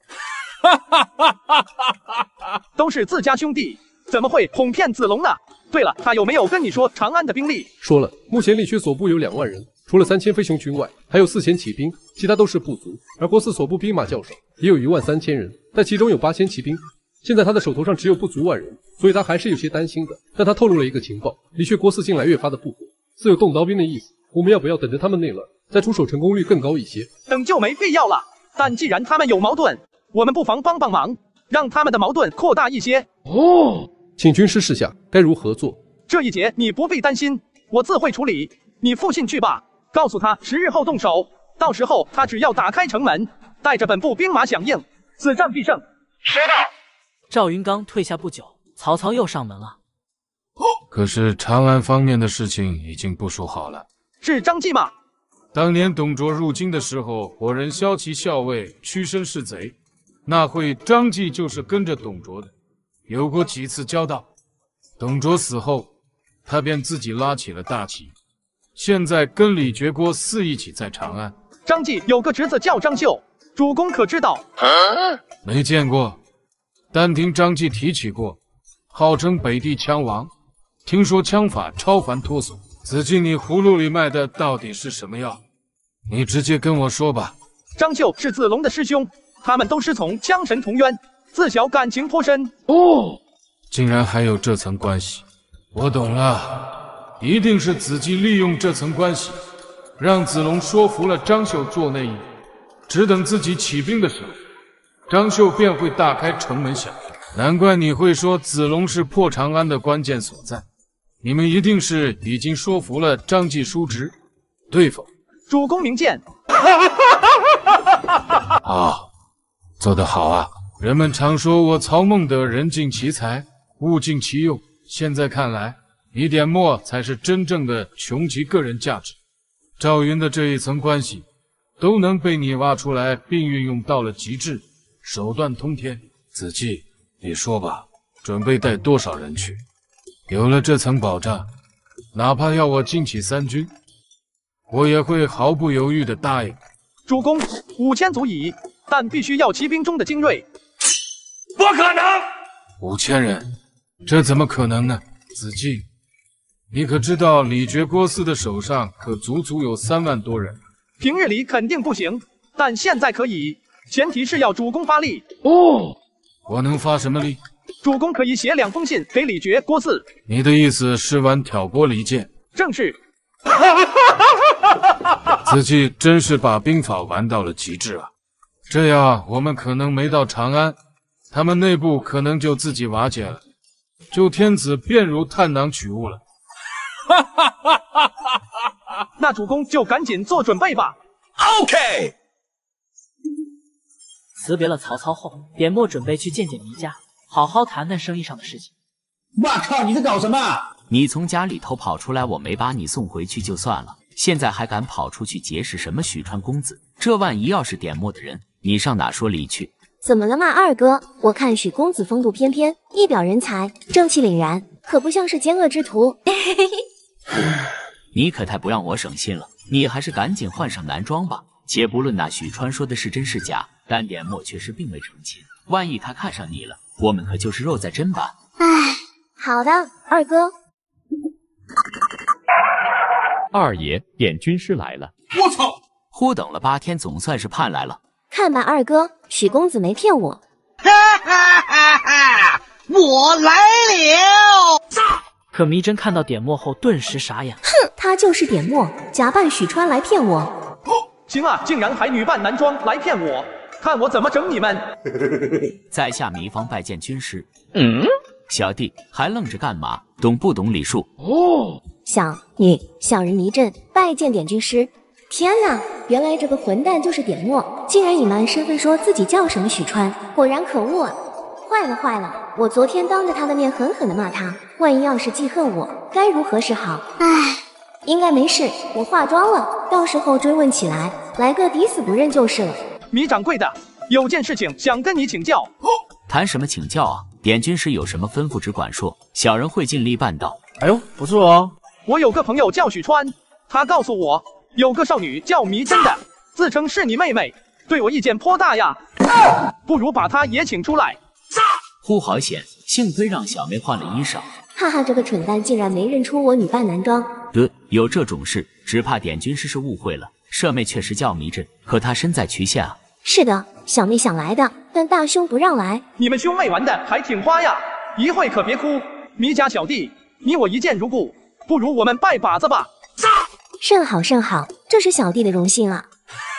都是自家兄弟，怎么会哄骗子龙呢？对了，他有没有跟你说长安的兵力？ 说了，目前力缺所部有两万人，除了三千飞熊军外，还有四千骑兵，其他都是不足。而国司所部兵马较少，也有一万三千人，但其中有八千骑兵。现在他的手头上只有不足万人，所以他还是有些担心的。但他透露了一个情报，李薛国司近来越发的不火，似有动刀兵的意思。我们要不要等着他们内乱，再出手成功率更高一些？ 等就没必要了。但既然他们有矛盾，我们不妨帮帮忙，让他们的矛盾扩大一些。 哦，请军师示下该如何做。 这一节你不必担心，我自会处理。你复信去吧，告诉他十日后动手，到时候他只要打开城门，带着本部兵马响应，此战必胜。 收到。 赵云刚退下不久，曹操又上门了。 可是长安方面的事情已经部署好了。 是张继吗？ 当年董卓入京的时候，我人骁骑校尉屈身是贼，那会张继就是跟着董卓的，有过几次交道。董卓死后，他便自己拉起了大旗，现在跟李傕郭汜一起在长安。 张继有个侄子叫张绣，主公可知道？ 啊、没见过。但听张继提起过，号称北地枪王，听说枪法超凡脱俗。子敬，你葫芦里卖的到底是什么药？你直接跟我说吧。 张绣是子龙的师兄，他们都师从枪神同渊，自小感情颇深。 哦，竟然还有这层关系，我懂了，一定是子敬利用这层关系，让子龙说服了张绣做内应，只等自己起兵的时候。张绣便会大开城门响应，难怪你会说子龙是破长安的关键所在。你们一定是已经说服了张继叔侄，对否？ 主公明鉴。 啊，做得好啊！人们常说我曹孟德人尽其才，物尽其用，现在看来，你典墨才是真正的穷其个人价值。赵云的这一层关系， 都能被你挖出来并运用到了极致，手段通天。子季，你说吧，准备带多少人去？有了这层保障，哪怕要我惊起三军，我也会毫不犹豫地答应。 主公，五千足矣，但必须要骑兵中的精锐。 不可能！ 五千人，这怎么可能呢？子季，你可知道李傕郭汜的手上可足足有三万多人？ 平日里肯定不行，但现在可以，前提是要主公发力。 哦，我能发什么力？ 主公可以写两封信给李傕郭汜。 你的意思是玩挑拨离间？ 正是。 子季真是把兵法玩到了极致啊！这样我们可能没到长安，他们内部可能就自己瓦解了，救天子便如探囊取物了。 那主公就赶紧做准备吧。 OK。 辞别了曹操后，点墨准备去见见糜家，好好谈谈生意上的事情。 我靠，你在搞什么？ 你从家里头跑出来，我没把你送回去就算了，现在还敢跑出去结识什么许川公子？这万一要是点墨的人，你上哪说理去？ 怎么了嘛，二哥？我看许公子风度翩翩，一表人才，正气凛然，可不像是奸恶之徒。 你可太不让我省心了，你还是赶紧换上男装吧。且不论那许川说的是真是假，但点墨确实并未成亲，万一他看上你了，我们可就是肉在砧板。 唉，好的，二哥。 二爷，点军师来了。 我操！忽等了八天，总算是盼来了。 看吧，二哥，许公子没骗我。 哈哈哈哈！我来了！ 可糜真看到点墨后，顿时傻眼。 哼，他就是点墨，假扮许川来骗我。 行啊，竟然还女扮男装来骗我，看我怎么整你们！ 在下糜芳拜见军师。 嗯， 小弟还愣着干嘛？懂不懂礼数？ 哦，小女小人糜真拜见点军师。天哪，原来这个混蛋就是点墨，竟然隐瞒身份说自己叫什么许川，果然可恶啊！坏了坏了，我昨天当着他的面狠狠地骂他，万一要是记恨我，该如何是好？唉，应该没事，我化妆了，到时候追问起来，来个抵死不认就是了。 糜掌柜的，有件事情想跟你请教。 谈什么请教啊？点军师有什么吩咐只管说，小人会尽力办到。 哎呦，不错哦。 我有个朋友叫许川，他告诉我有个少女叫糜真的，自称是你妹妹，对我意见颇大呀，不如把她也请出来。 呼，好险，幸亏让小妹换了衣裳。 哈哈，这个蠢蛋竟然没认出我女扮男装。 得，有这种事，只怕点军师是误会了。舍妹确实叫糜真，可她身在衢下啊。 是的，小妹想来的，但大兄不让来。 你们兄妹玩的还挺花呀，一会可别哭。糜家小弟，你我一见如故，不如我们拜把子吧。 甚好甚好，这是小弟的荣幸啊。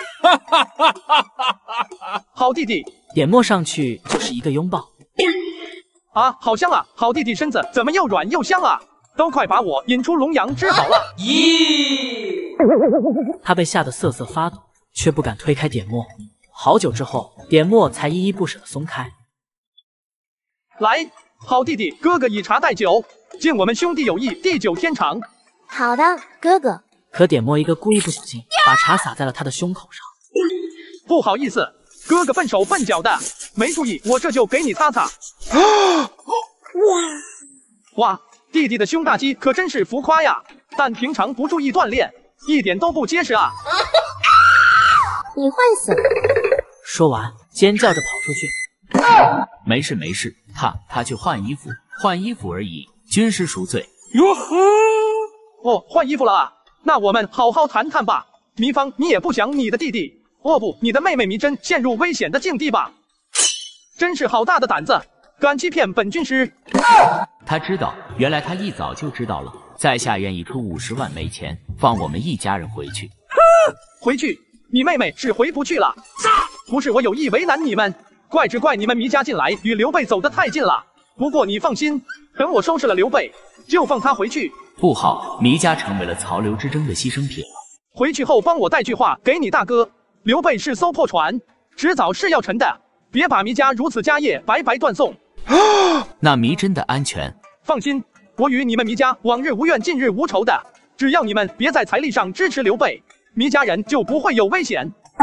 好弟弟， 点墨上去就是一个拥抱。 啊，好香啊！好弟弟身子怎么又软又香啊？都快把我引出龙阳之好了！ 咦！他被吓得瑟瑟发抖，却不敢推开点墨。好久之后，点墨才依依不舍地松开。 来，好弟弟，哥哥以茶代酒，敬我们兄弟友谊地久天长。 好的，哥哥。 可点墨一个故意不小心，把茶洒在了他的胸口上。 不好意思，哥哥笨手笨脚的，没注意，我这就给你擦擦。哇，弟弟的胸大肌可真是浮夸呀，但平常不注意锻炼，一点都不结实啊。 你坏死了！ 说完，尖叫着跑出去。 没事没事，他他去换衣服，换衣服而已。军师赎罪。 哟呵，哦，换衣服了啊，那我们好好谈谈吧。糜芳，你也不想你的弟弟，哦不，你的妹妹糜真陷入危险的境地吧？真是好大的胆子，敢欺骗本军师！ 他知道，原来他一早就知道了。在下愿意出五十万枚钱，放我们一家人回去。 回去？你妹妹是回不去了。不是我有意为难你们，怪只怪你们糜家近来与刘备走得太近了。不过你放心，等我收拾了刘备，就放他回去。 不好，糜家成为了曹刘之争的牺牲品了。 回去后帮我带句话给你大哥，刘备是艘破船，迟早是要沉的，别把糜家如此家业白白断送。 那糜真的安全？ 放心，我与你们糜家往日无怨，近日无仇的，只要你们别在财力上支持刘备，糜家人就不会有危险。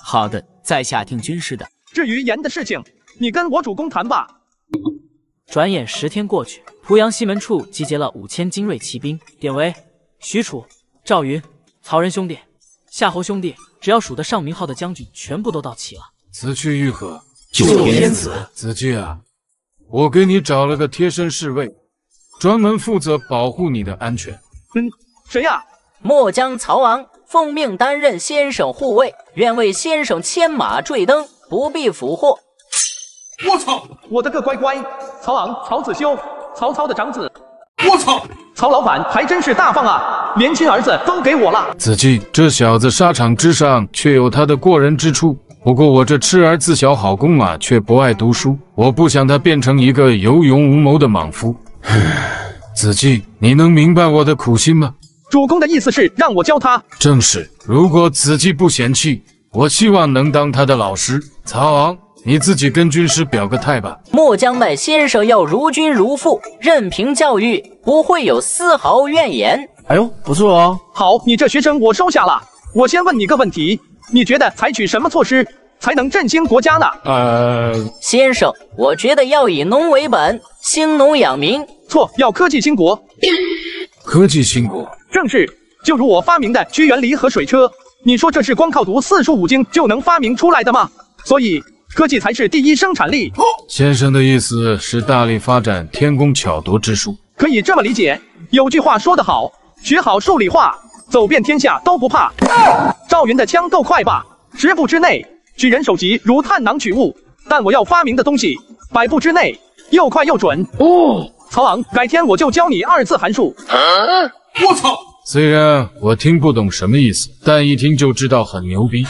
好的，在下听军师的。 至于盐的事情，你跟我主公谈吧。 转眼十天过去，濮阳西门处集结了五千精锐骑兵，典韦、许褚、赵云、曹仁兄弟、夏侯兄弟，只要数得上名号的将军，全部都到齐了。 此去欲何？ 救天子。 子季啊，我给你找了个贴身侍卫，专门负责保护你的安全。 嗯，谁呀？ 末将曹昂奉命担任先生护卫，愿为先生牵马坠灯，不必俘获。 我操！我的个乖乖！曹昂、曹子修，曹操的长子。 我操！ 曹老板还真是大方啊，连亲儿子都给我了。 子季，这小子沙场之上确有他的过人之处。不过我这痴儿自小好弓马，却不爱读书，我不想他变成一个有勇无谋的莽夫。子季，你能明白我的苦心吗？ 主公的意思是让我教他。 正是，如果子季不嫌弃，我希望能当他的老师。曹昂，你自己跟军师表个态吧。 末将待先生要如君如父，任凭教育，不会有丝毫怨言。 哎呦，不错哦。好，你这学生我收下了。我先问你个问题，你觉得采取什么措施才能振兴国家呢？ 呃， 先生，我觉得要以农为本，兴农养民。 错，要科技兴国。 科技兴国， 正是。就如我发明的屈原离河水车，你说这是光靠读四书五经就能发明出来的吗？所以科技才是第一生产力。 先生的意思是大力发展天工巧夺之术， 可以这么理解。有句话说得好，学好数理化，走遍天下都不怕。赵云的枪够快吧？十步之内取人首级如探囊取物，但我要发明的东西，百步之内又快又准。哦，曹昂，改天我就教你二字函数。 啊、我操！ 虽然我听不懂什么意思，但一听就知道很牛逼。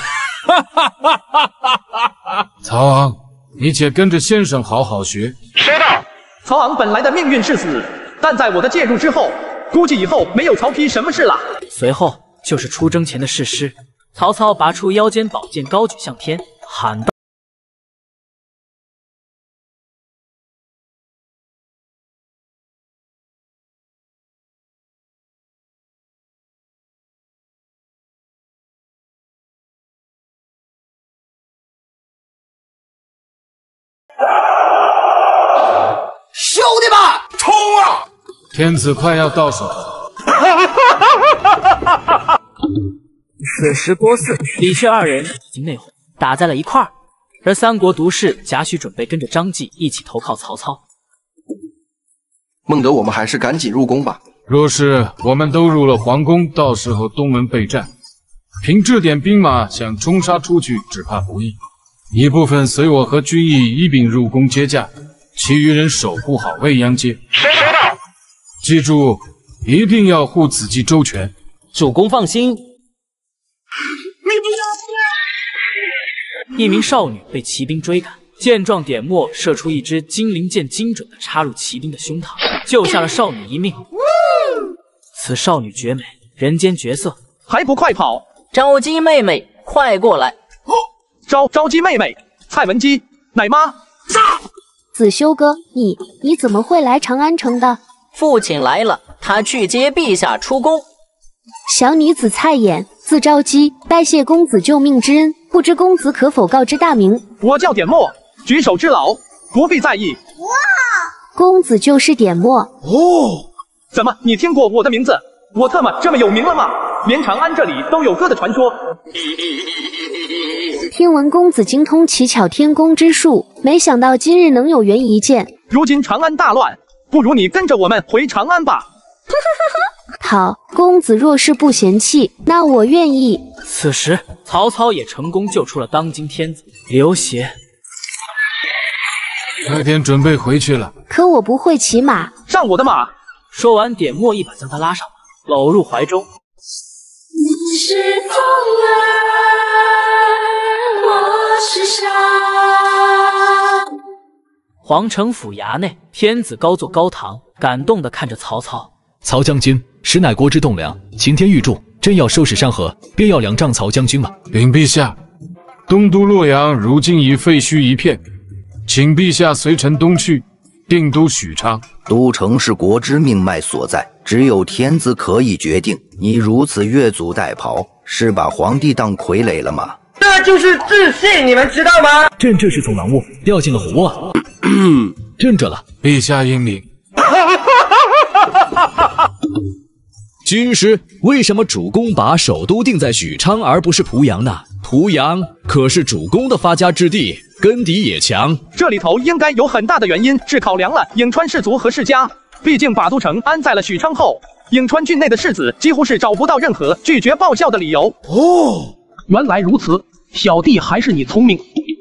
曹昂，你且跟着先生好好学。 知道。曹昂本来的命运是死，但在我的介入之后，估计以后没有曹丕什么事了。 随后就是出征前的誓师，曹操拔出腰间宝剑，高举向天，喊道：“ 兄弟们，冲啊！ 天子快要到手了。” 此时郭汜、李榷二人已经内讧，打在了一块儿。而三国毒士贾诩准备跟着张继一起投靠曹操。 孟德，我们还是赶紧入宫吧。 若是我们都入了皇宫，到时候东门备战，凭这点兵马想冲杀出去，只怕不易。一部分随我和军役一并入宫接驾，其余人守护好未央街。 谁知道？ 记住，一定要护子季周全。 主公放心。 一名少女被骑兵追赶，见状点墨射出一支金鳞剑，精准地插入骑兵的胸膛，救下了少女一命。此少女绝美，人间绝色， 还不快跑！ 招姬妹妹，快过来！ 哦，招招姬妹妹，蔡文姬，奶妈， 杀！子修哥，你你怎么会来长安城的？ 父亲来了，他去接陛下出宫。 小女子蔡琰，字昭姬，拜谢公子救命之恩，不知公子可否告知大名？ 我叫点墨，举手之劳，不必在意。 哇，公子就是点墨哦？怎么，你听过我的名字？我特么这么有名了吗？连长安这里都有歌的传说。 听闻公子精通奇巧天工之术，没想到今日能有缘一见。 如今长安大乱，不如你跟着我们回长安吧。 好，公子若是不嫌弃，那我愿意。 此时，曹操也成功救出了当今天子刘协。 快点准备回去了。 可我不会骑马。 上我的马！ 说完，点墨一把将他拉上马，搂入怀中。 你是风儿，我是沙。 皇城府衙内，天子高坐高堂，感动地看着曹操。 曹将军，实乃国之栋梁，擎天玉柱，真要收拾山河，便要仰仗曹将军了。 禀陛下，东都洛阳如今已废墟一片，请陛下随臣东去，定都许昌。 都城是国之命脉所在，只有天子可以决定。你如此越俎代庖，是把皇帝当傀儡了吗？ 这就是自信，你们知道吗？ 朕这是从狼窝掉进了虎窝啊！朕这了， 陛下英明。 军师，为什么主公把首都定在许昌而不是濮阳呢？濮阳可是主公的发家之地，根底也强。 这里头应该有很大的原因是考量了颍川氏族和世家，毕竟把都城安在了许昌后，颍川郡内的士子几乎是找不到任何拒绝报效的理由。 哦，原来如此，小弟还是你聪明。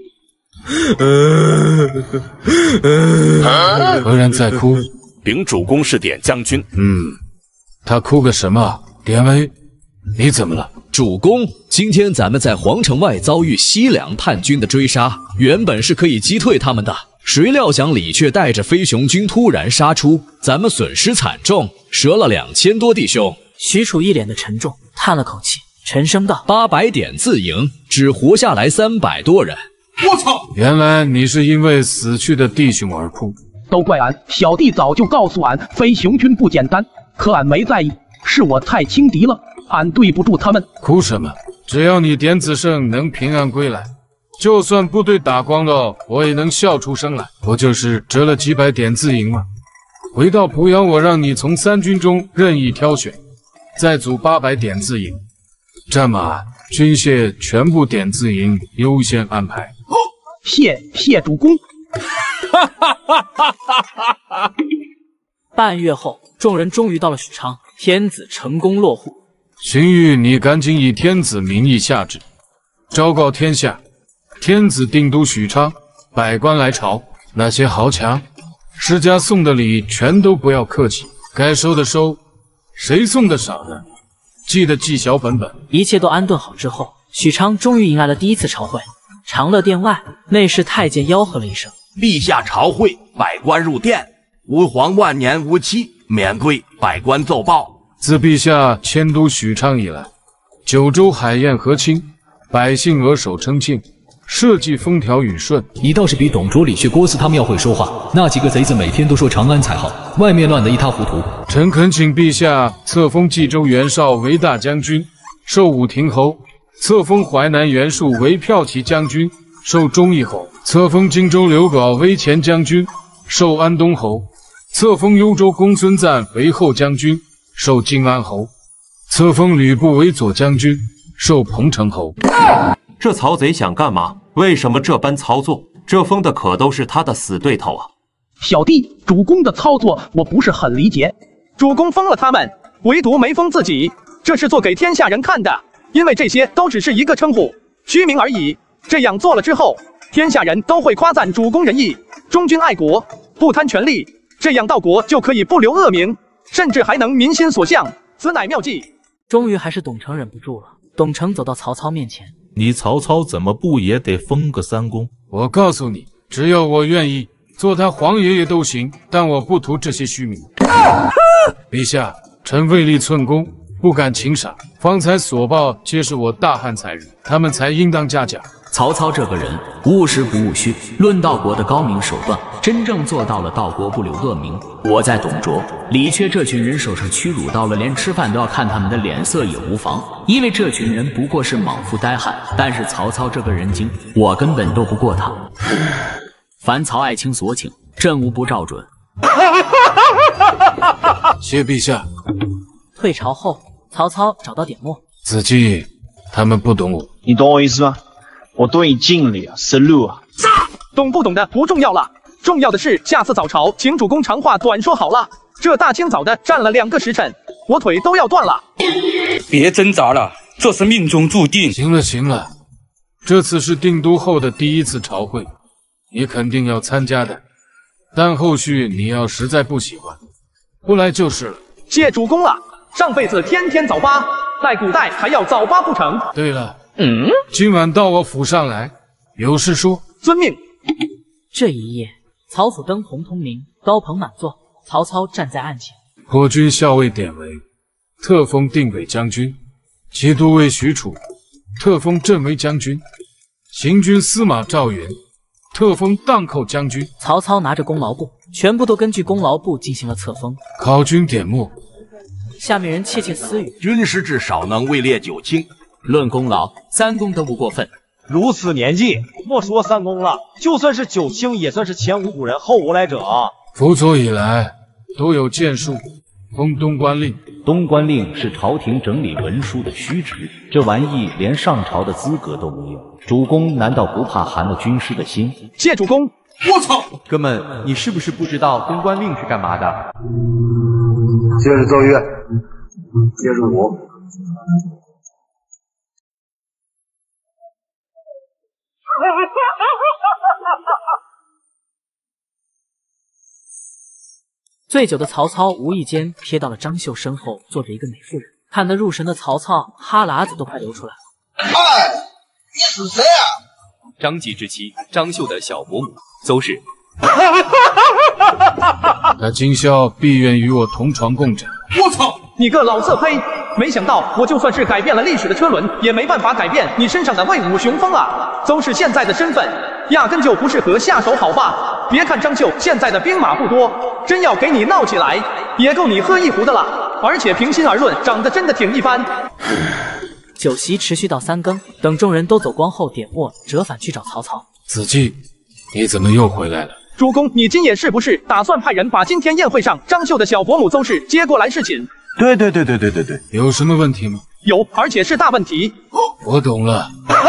何人在哭？ 禀主公是典将军。 嗯，他哭个什么？典韦，你怎么了？ 主公，今天咱们在皇城外遭遇西凉叛军的追杀，原本是可以击退他们的，谁料想李却带着飞熊军突然杀出，咱们损失惨重，折了两千多弟兄。 许褚一脸的沉重，叹了口气，沉声道：“ 八百点自营，只活下来三百多人。” 我操！原来你是因为死去的弟兄而哭。 都怪俺，小弟早就告诉俺，飞熊军不简单，可俺没在意，是我太轻敌了，俺对不住他们。 哭什么？只要你点子胜能平安归来，就算部队打光了，我也能笑出声来。不就是折了几百点自营吗？回到濮阳，我让你从三军中任意挑选，再组八百点自营，战马、军械全部点自营优先安排。 哦，谢谢主公。 半月后，众人终于到了许昌，天子成功落户。 荀彧，你赶紧以天子名义下旨，昭告天下，天子定都许昌，百官来朝。那些豪强、世家送的礼全都不要客气，该收的收，谁送的少的，记得记小本本。 一切都安顿好之后，许昌终于迎来了第一次朝会。长乐殿外，内侍太监吆喝了一声：“ 陛下朝会，百官入殿。吾皇万年无期，免贵百官奏报。” 自陛下迁都许昌以来，九州海晏和亲，百姓额首称庆，社稷风调雨顺。 你倒是比董卓、李傕、郭汜他们要会说话。那几个贼子每天都说长安才好，外面乱得一塌糊涂。 臣恳请陛下册封冀州袁绍为大将军，授武亭侯；册封淮南袁术为骠骑将军，授忠义侯；册封荆州刘表为前将军，授安东侯；册封幽州公孙瓒为后将军，授晋安侯；册封吕布为左将军，授彭城侯。 这曹贼想干嘛？为什么这般操作？这封的可都是他的死对头啊！ 小弟，主公的操作我不是很理解。 主公封了他们，唯独没封自己，这是做给天下人看的。因为这些都只是一个称呼、虚名而已。这样做了之后，天下人都会夸赞主公仁义、忠君爱国，不贪权力，这样道国就可以不留恶名，甚至还能民心所向，此乃妙计。 终于还是董承忍不住了。董承走到曹操面前：“ 你曹操怎么不也得封个三公？” 我告诉你，只要我愿意，做他皇爷爷都行，但我不图这些虚名。陛下，臣位立寸功，不敢轻赏，方才所报皆是我大汉才人，他们才应当嘉奖。 曹操这个人务实不务虚，论道国的高明手段，真正做到了道国不留恶名。我在董卓、李傕这群人手上屈辱到了连吃饭都要看他们的脸色也无妨，因为这群人不过是莽夫呆汉。但是曹操这个人精，我根本斗不过他。凡曹爱卿所请，朕无不照准。 谢陛下。 退朝后，曹操找到典墨， 子季，他们不懂我， 你懂我意思吗？我对你敬礼啊 ，salute 啊！ 懂不懂的不重要了，重要的是下次早朝请主公长话短说好了。这大清早的站了两个时辰，我腿都要断了。 别挣扎了，这是命中注定。 行了行了，这次是定都后的第一次朝会，你肯定要参加的，但后续你要实在不喜欢，不来就是了。 谢主公了，上辈子天天早八，在古代还要早八不成？ 对了。嗯，今晚到我府上来，有事说。 遵命。 这一夜，曹府灯红通明，高朋满座。曹操站在案前。 破军校尉典韦，特封定北将军；骑都尉许褚，特封镇威将军；行军司马赵云，特封荡寇将军。 曹操拿着功劳簿，全部都根据功劳簿进行了册封。 考军典墨。 下面人窃窃私语： 军师至少能位列九卿。 论功劳，三公都不过分， 如此年纪，莫说三公了，就算是九卿，也算是前无古人后无来者。 辅佐以来，都有建树，封东关令。 东关令是朝廷整理文书的虚职，这玩意连上朝的资格都没有。主公难道不怕寒了军师的心？ 谢主公。 我操！哥们，你是不是不知道东关令是干嘛的？ 接着奏乐，接着舞。 醉酒的曹操无意间瞥到了张绣身后坐着一个美妇人，看得入神的曹操哈喇子都快流出来了。 哎，你是谁啊？ 张继之妻张绣的小伯母邹氏。 他今宵必愿与我同床共枕。 我操！你个老色胚！没想到我就算是改变了历史的车轮，也没办法改变你身上的威武雄风啊！邹氏现在的身份，压根就不适合下手好吧？别看张绣现在的兵马不多，真要给你闹起来，也够你喝一壶的了。而且平心而论，长得真的挺一般。 酒席持续到三更，等众人都走光后，点墨折返去找曹操。 子季，你怎么又回来了？ 主公，你今夜是不是打算派人把今天宴会上张绣的小伯母邹氏接过来侍寝？ 对对对对对对对，有什么问题吗？ 有，而且是大问题。 我懂了。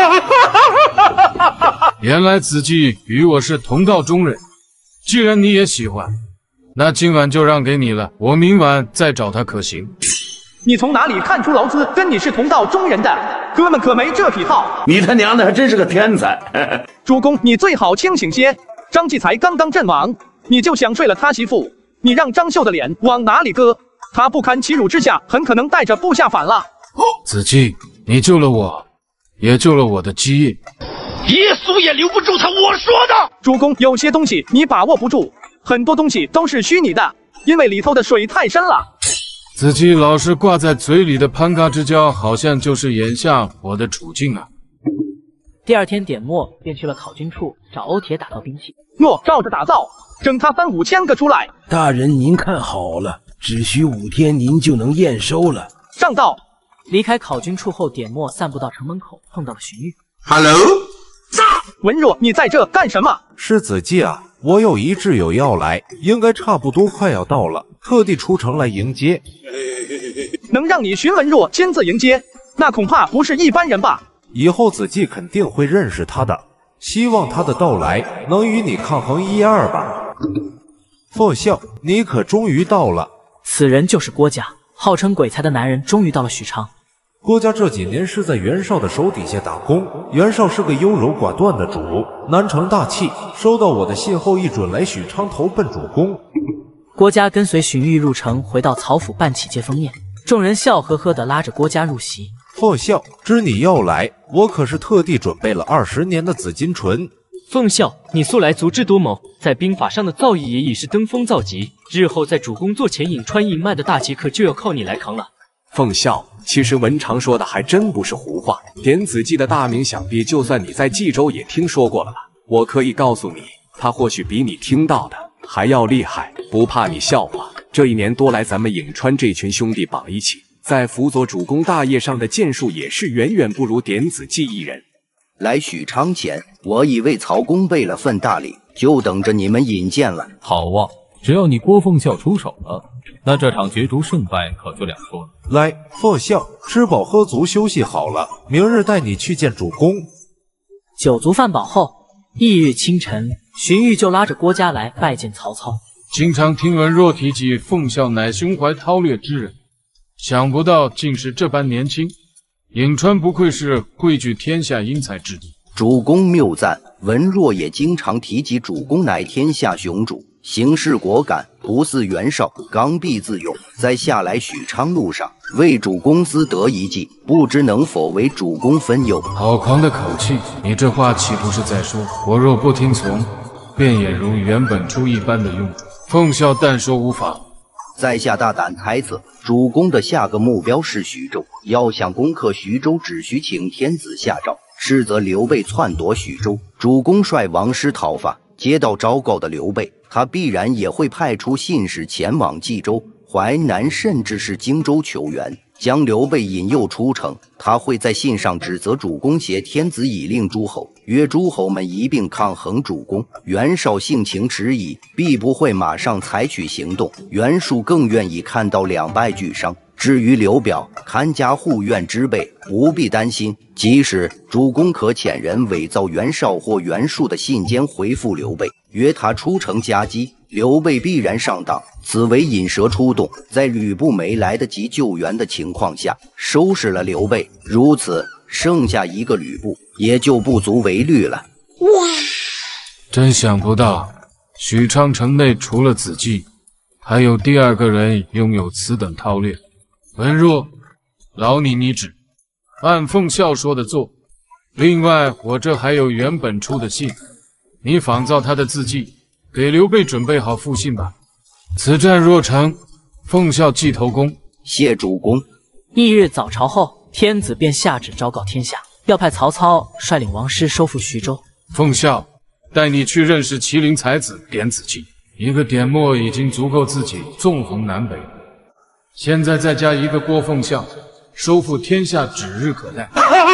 原来子季与我是同道中人，既然你也喜欢，那今晚就让给你了。我明晚再找他可行。 你从哪里看出劳资跟你是同道中人的？哥们可没这癖好。 你他娘的还真是个天才！ 主公，你最好清醒些。张继才刚刚阵亡，你就想睡了他媳妇，你让张绣的脸往哪里搁？他不堪其辱之下，很可能带着部下反了。 子季，你救了我，也救了我的基业。 耶稣也留不住他，我说的。 主公，有些东西你把握不住，很多东西都是虚拟的，因为里头的水太深了。 子季老是挂在嘴里的潘嘎之交，好像就是眼下我的处境啊。 第二天，点墨便去了考军处找欧铁打造兵器。 诺，照着打造，整他三五千个出来。 大人，您看好了，只需五天，您就能验收了。 上道。 离开考军处后，点墨散步到城门口，碰到了荀彧。 Hello， 文若，你在这干什么？ 是子季啊，我有一挚友要来，应该差不多快要到了，特地出城来迎接。 能让你荀文若亲自迎接，那恐怕不是一般人吧？ 以后子季肯定会认识他的，希望他的到来能与你抗衡一二吧。傅笑，你可终于到了。 此人就是郭嘉，号称鬼才的男人，终于到了许昌。 郭嘉这几年是在袁绍的手底下打工，袁绍是个优柔寡断的主，难成大器。收到我的信后，一准来许昌投奔主公。 郭嘉跟随荀彧入城，回到曹府办起接风宴，众人笑呵呵地拉着郭嘉入席。 凤笑，知你要来，我可是特地准备了二十年的紫金唇。 凤笑，你素来足智多谋，在兵法上的造诣也已是登峰造极，日后在主公座前颍川颍脉的大旗可就要靠你来扛了。 凤笑，其实文长说的还真不是胡话，点子记的大名，想必就算你在冀州也听说过了吧？我可以告诉你，他或许比你听到的还要厉害，不怕你笑话。这一年多来，咱们颍川这群兄弟绑一起，在辅佐主公大业上的建树也是远远不如点子记一人。 来许昌前，我已为曹公备了份大礼，就等着你们引荐了。 好啊，只要你郭奉孝出手了，那这场角逐胜败可就两说了。 来，奉孝，吃饱喝足，休息好了，明日带你去见主公。 酒足饭饱后，翌日清晨，荀彧就拉着郭嘉来拜见曹操。 经常听闻若提及奉孝乃胸怀韬略之人，想不到竟是这般年轻。颍川不愧是汇聚天下英才之地。 主公谬赞，文若也经常提及主公乃天下雄主，行事果敢，不似袁绍，刚愎自用。在下来许昌路上，为主公私得一计，不知能否为主公分忧？ 好狂的口气！你这话岂不是在说，我若不听从，便也如原本初一般的用？奉孝但说无妨。 在下大胆猜测，主公的下个目标是徐州。要想攻克徐州，只需请天子下诏，是则刘备篡夺徐州，主公率王师讨伐。接到昭告的刘备，他必然也会派出信使前往冀州、淮南，甚至是荆州求援。 将刘备引诱出城。他会在信上指责主公挟天子以令诸侯，约诸侯们一并抗衡主公。袁绍性情迟疑，必不会马上采取行动。袁术更愿意看到两败俱伤。至于刘表，看家护院之辈，不必担心。即使主公可遣人伪造袁绍或袁术的信笺回复刘备，约他出城夹击，刘备必然上当。此为引蛇出洞，在吕布没来得及救援的情况下，收拾了刘备。如此，剩下一个吕布，也就不足为虑了。 哇！真想不到，许昌城内除了子季，还有第二个人拥有此等韬略。文若，劳你拟旨，按奉孝说的做。另外，我这还有原本出的信，你仿造他的字迹，给刘备准备好复信吧。此战若成，奉孝即头功。 谢主公。 翌日早朝后，天子便下旨昭告天下，要派曹操率领王师收复徐州。 奉孝带你去认识麒麟才子点子季，一个点墨已经足够自己纵横南北。现在再加一个郭奉孝，收复天下指日可待。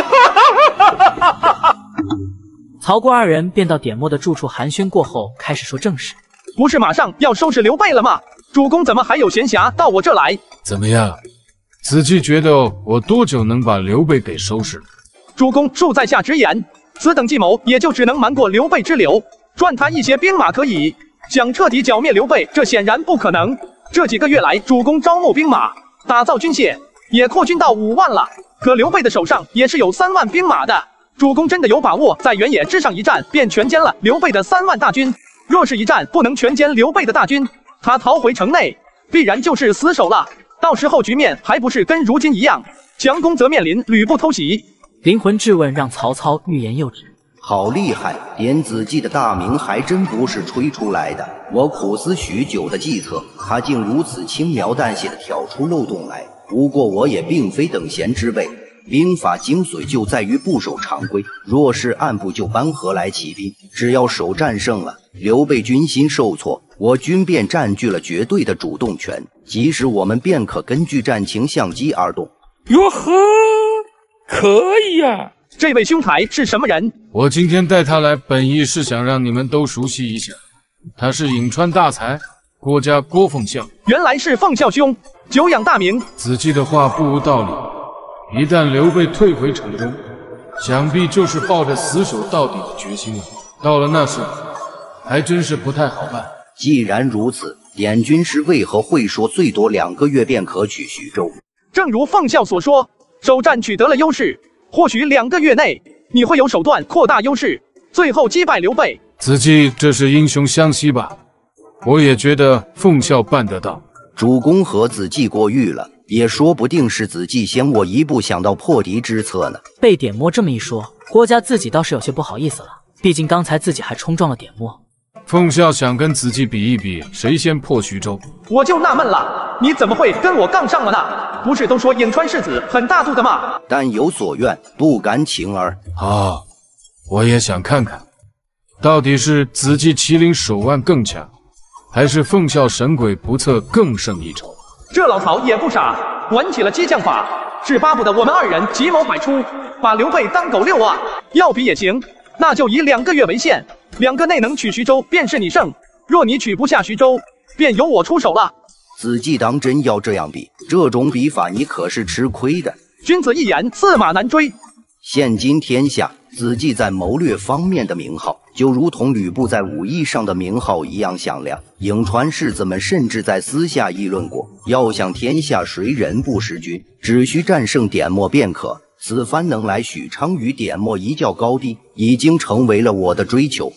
曹郭二人便到点墨的住处寒暄过后，开始说正事。 不是马上要收拾刘备了吗？主公怎么还有闲暇到我这来？ 怎么样，子季觉得我多久能把刘备给收拾了？ 主公恕在下直言，此等计谋也就只能瞒过刘备之流，赚他一些兵马可以，想彻底剿灭刘备，这显然不可能。这几个月来，主公招募兵马，打造军械，也扩军到五万了。可刘备的手上也是有三万兵马的。主公真的有把握在原野之上一战便全歼了刘备的三万大军？若是一战不能全歼刘备的大军，他逃回城内，必然就是死守了。到时候局面还不是跟如今一样，强攻则面临吕布偷袭。 灵魂质问让曹操欲言又止。 好厉害！点子季的大名还真不是吹出来的。我苦思许久的计策，他竟如此轻描淡写的挑出漏洞来。不过我也并非等闲之辈，兵法精髓就在于不守常规。若是按部就班何来骑兵？只要首战胜了，刘备军心受挫，我军便占据了绝对的主动权。即使我们便可根据战情相机而动。 哟呵，可以呀、啊！ 这位兄台是什么人？ 我今天带他来，本意是想让你们都熟悉一下。他是颍川大才，郭家郭奉孝。 原来是奉孝兄，久仰大名。 子季的话不无道理。一旦刘备退回城中，想必就是抱着死守到底的决心了。到了那时，还真是不太好办。 既然如此，点军师为何会说最多两个月便可取徐州？ 正如奉孝所说，首战取得了优势，或许两个月内你会有手段扩大优势，最后击败刘备。 子季，这是英雄相惜吧？我也觉得奉孝办得到。 主公和子季过誉了，也说不定是子季先我一步想到破敌之策呢。 被点墨这么一说，郭嘉自己倒是有些不好意思了，毕竟刚才自己还冲撞了点墨。 奉孝想跟子季比一比，谁先破徐州。 我就纳闷了，你怎么会跟我杠上了呢？不是都说颍川世子很大度的吗？ 但有所愿，不敢请儿。 啊，我也想看看，到底是子季麒麟手腕更强，还是奉孝神鬼不测更胜一筹？ 这老曹也不傻，玩起了激将法，是巴不得我们二人计谋百出，把刘备当狗遛啊！要比也行，那就以两个月为限，两个内能取徐州，便是你胜；若你取不下徐州，便由我出手了。 子季当真要这样比？这种比法你可是吃亏的。 君子一言，驷马难追。 现今天下，子季在谋略方面的名号，就如同吕布在武艺上的名号一样响亮。颍川世子们甚至在私下议论过，要想天下谁人不识君，只需战胜点墨便可。此番能来许昌与点墨一较高低，已经成为了我的追求。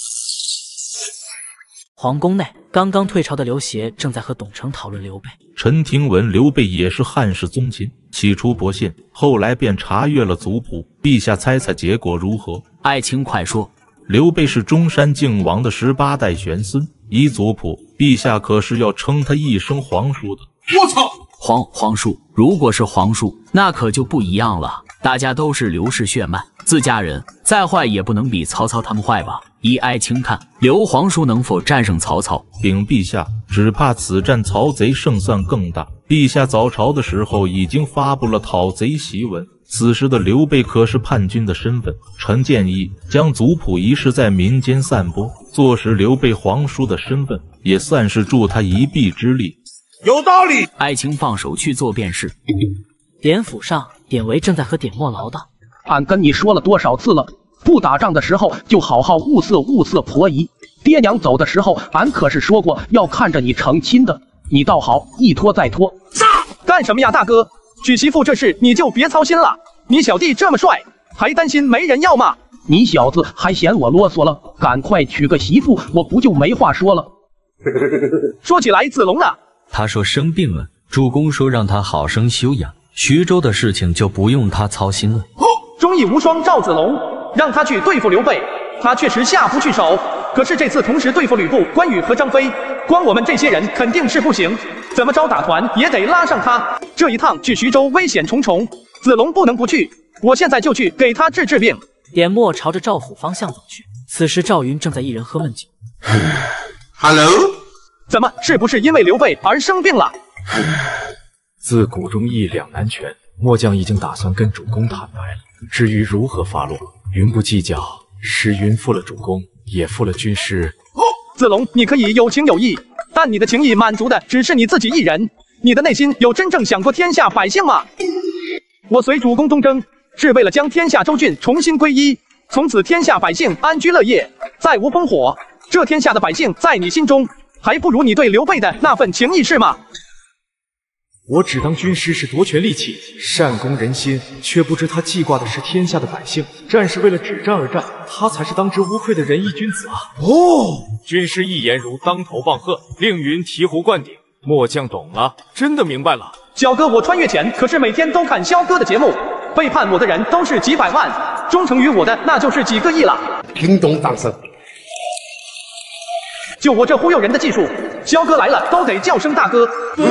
皇宫内，刚刚退朝的刘协正在和董承讨论刘备。 陈廷闻刘备也是汉室宗亲，起初不信，后来便查阅了族谱。陛下猜猜结果如何？ 爱卿快说。 刘备是中山靖王的十八代玄孙，依族谱，陛下可是要称他一声皇叔的。 我操！皇皇叔，如果是皇叔，那可就不一样了。大家都是刘氏血脉，自家人再坏也不能比曹操他们坏吧？依爱卿看，刘皇叔能否战胜曹操？ 禀陛下， 只怕此战曹贼胜算更大。陛下早朝的时候已经发布了讨贼檄文，此时的刘备可是叛军的身份，臣建议将族谱仪式在民间散播，坐实刘备皇叔的身份，也算是助他一臂之力。 有道理。 爱卿放手去做便是。 典府上，典韦正在和典墨唠叨。 俺跟你说了多少次了，不打仗的时候就好好物色物色婆姨。爹娘走的时候，俺可是说过要看着你成亲的，你倒好，一拖再拖。 干什么呀，大哥？娶媳妇这事你就别操心了。你小弟这么帅，还担心没人要吗？ 你小子还嫌我啰嗦了？赶快娶个媳妇，我不就没话说了？ 说起来，子龙呢？ 他说生病了，主公说让他好生休养，徐州的事情就不用他操心了。 忠义无双赵子龙，让他去对付刘备，他确实下不去手。可是这次同时对付吕布、关羽和张飞，光我们这些人肯定是不行，怎么着打团也得拉上他。这一趟去徐州危险重重，子龙不能不去，我现在就去给他治治病。 典墨朝着赵府方向走去，此时赵云正在一人喝闷酒。 Hello， 怎么，是不是因为刘备而生病了？ 自古忠义两难全，末将已经打算跟主公坦白了。至于如何发落，云不计较，是云负了主公，也负了军师。 子龙，你可以有情有义，但你的情义满足的只是你自己一人，你的内心有真正想过天下百姓吗？我随主公东征，是为了将天下州郡重新归一，从此天下百姓安居乐业，再无烽火。这天下的百姓在你心中，还不如你对刘备的那份情义是吗？ 我只当军师是夺权利器，善攻人心，却不知他记挂的是天下的百姓。战是为了止战而战，他才是当之无愧的仁义君子啊！ 哦，军师一言如当头棒喝，令云醍醐灌顶。末将懂了，真的明白了。 小哥，我穿越前可是每天都看萧哥的节目，背叛我的人都是几百万，忠诚于我的那就是几个亿了。 听懂掌声。 就我这忽悠人的技术，萧哥来了都得叫声大哥。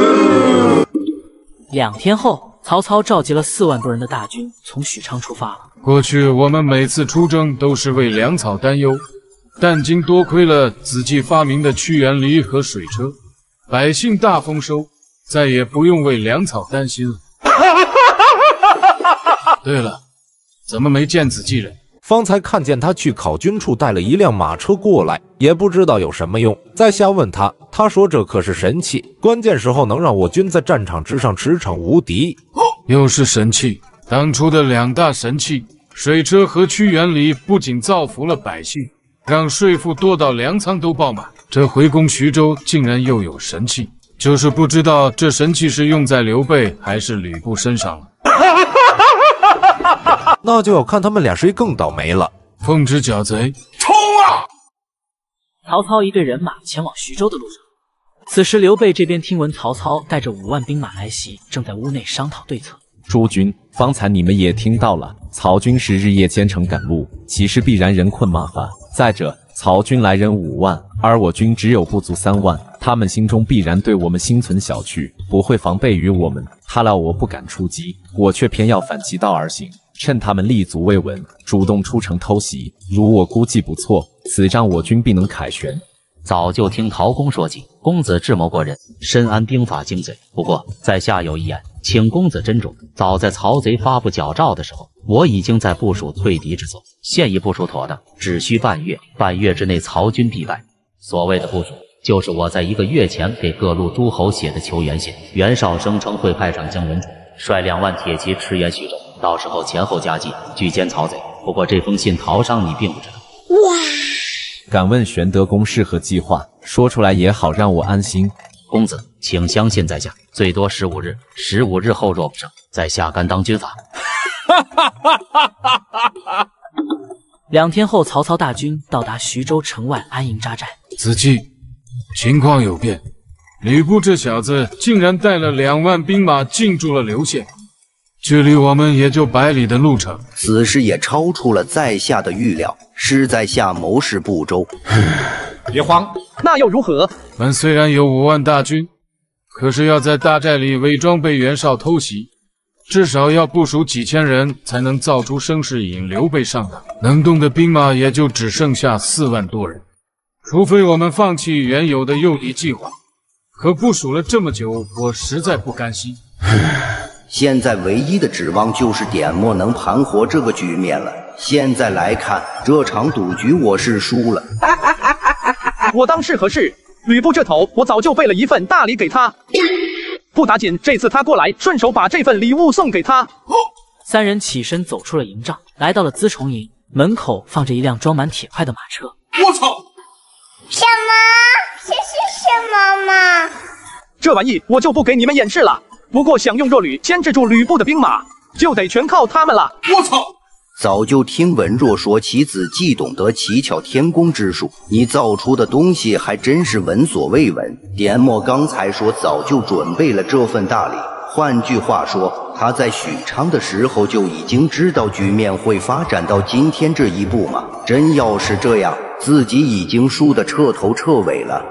两天后，曹操召集了四万多人的大军从许昌出发了。 过去我们每次出征都是为粮草担忧，但今多亏了子季发明的屈原犁和水车，百姓大丰收，再也不用为粮草担心了。对了，怎么没见子季人？ 方才看见他去考军处带了一辆马车过来，也不知道有什么用。在下问他，他说这可是神器，关键时候能让我军在战场之上驰骋无敌。 又是神器，当初的两大神器水车和屈原犁不仅造福了百姓，让税赋多到粮仓都爆满，这回攻徐州竟然又有神器，就是不知道这神器是用在刘备还是吕布身上了。 那就要看他们俩谁更倒霉了。 奉旨剿贼， 冲啊！ 曹操一队人马前往徐州的路上，此时刘备这边听闻曹操带着五万兵马来袭，正在屋内商讨对策。 诸君，方才你们也听到了，曹军是日夜兼程赶路，其实必然人困马乏。再者，曹军来人五万，而我军只有不足三万，他们心中必然对我们心存小觑，不会防备于我们。他料我不敢出击，我却偏要反其道而行，趁他们立足未稳，主动出城偷袭。如我估计不错，此仗我军必能凯旋。 早就听陶公说起，公子智谋过人，深谙兵法精髓。不过在下有一言，请公子斟酌。早在曹贼发布矫诏的时候，我已经在部署退敌之策，现已部署妥当，只需半月，半月之内曹军必败。所谓的部署，就是我在一个月前给各路诸侯写的求援信。袁绍声称会派上姜文楚，率两万铁骑驰援徐州，到时候前后夹击，拒歼曹贼。不过这封信陶商你并不知道。 哇！敢问玄德公是何计划？说出来也好让我安心。 公子，请相信在下，最多十五日，十五日后若不胜，在下甘当军法。 两天后，曹操大军到达徐州城外安营扎寨。 子季，情况有变，吕布这小子竟然带了两万兵马进驻了刘县，距离我们也就百里的路程。 此事也超出了在下的预料，是在下谋事不周。 别慌， 那又如何？ 们虽然有五万大军，可是要在大寨里伪装被袁绍偷袭，至少要部署几千人，才能造出声势引刘备上当。能动的兵马也就只剩下四万多人，除非我们放弃原有的诱敌计划， 可部署了这么久，我实在不甘心。 现在唯一的指望就是点墨能盘活这个局面了。现在来看，这场赌局我是输了。 我当是何事？吕布这头，我早就备了一份大礼给他。不打紧，这次他过来，顺手把这份礼物送给他。 三人起身走出了营帐，来到了辎重营门口，放着一辆装满铁块的马车。 我操！ 什么？这是什么嘛？ 这玩意我就不给你们演示了。不过想用弱旅牵制住吕布的兵马，就得全靠他们了。 我操！ 早就听文若说其子既懂得奇巧天工之术，你造出的东西还真是闻所未闻。点墨刚才说早就准备了这份大礼，换句话说，他在许昌的时候就已经知道局面会发展到今天这一步吗？真要是这样，自己已经输得彻头彻尾了。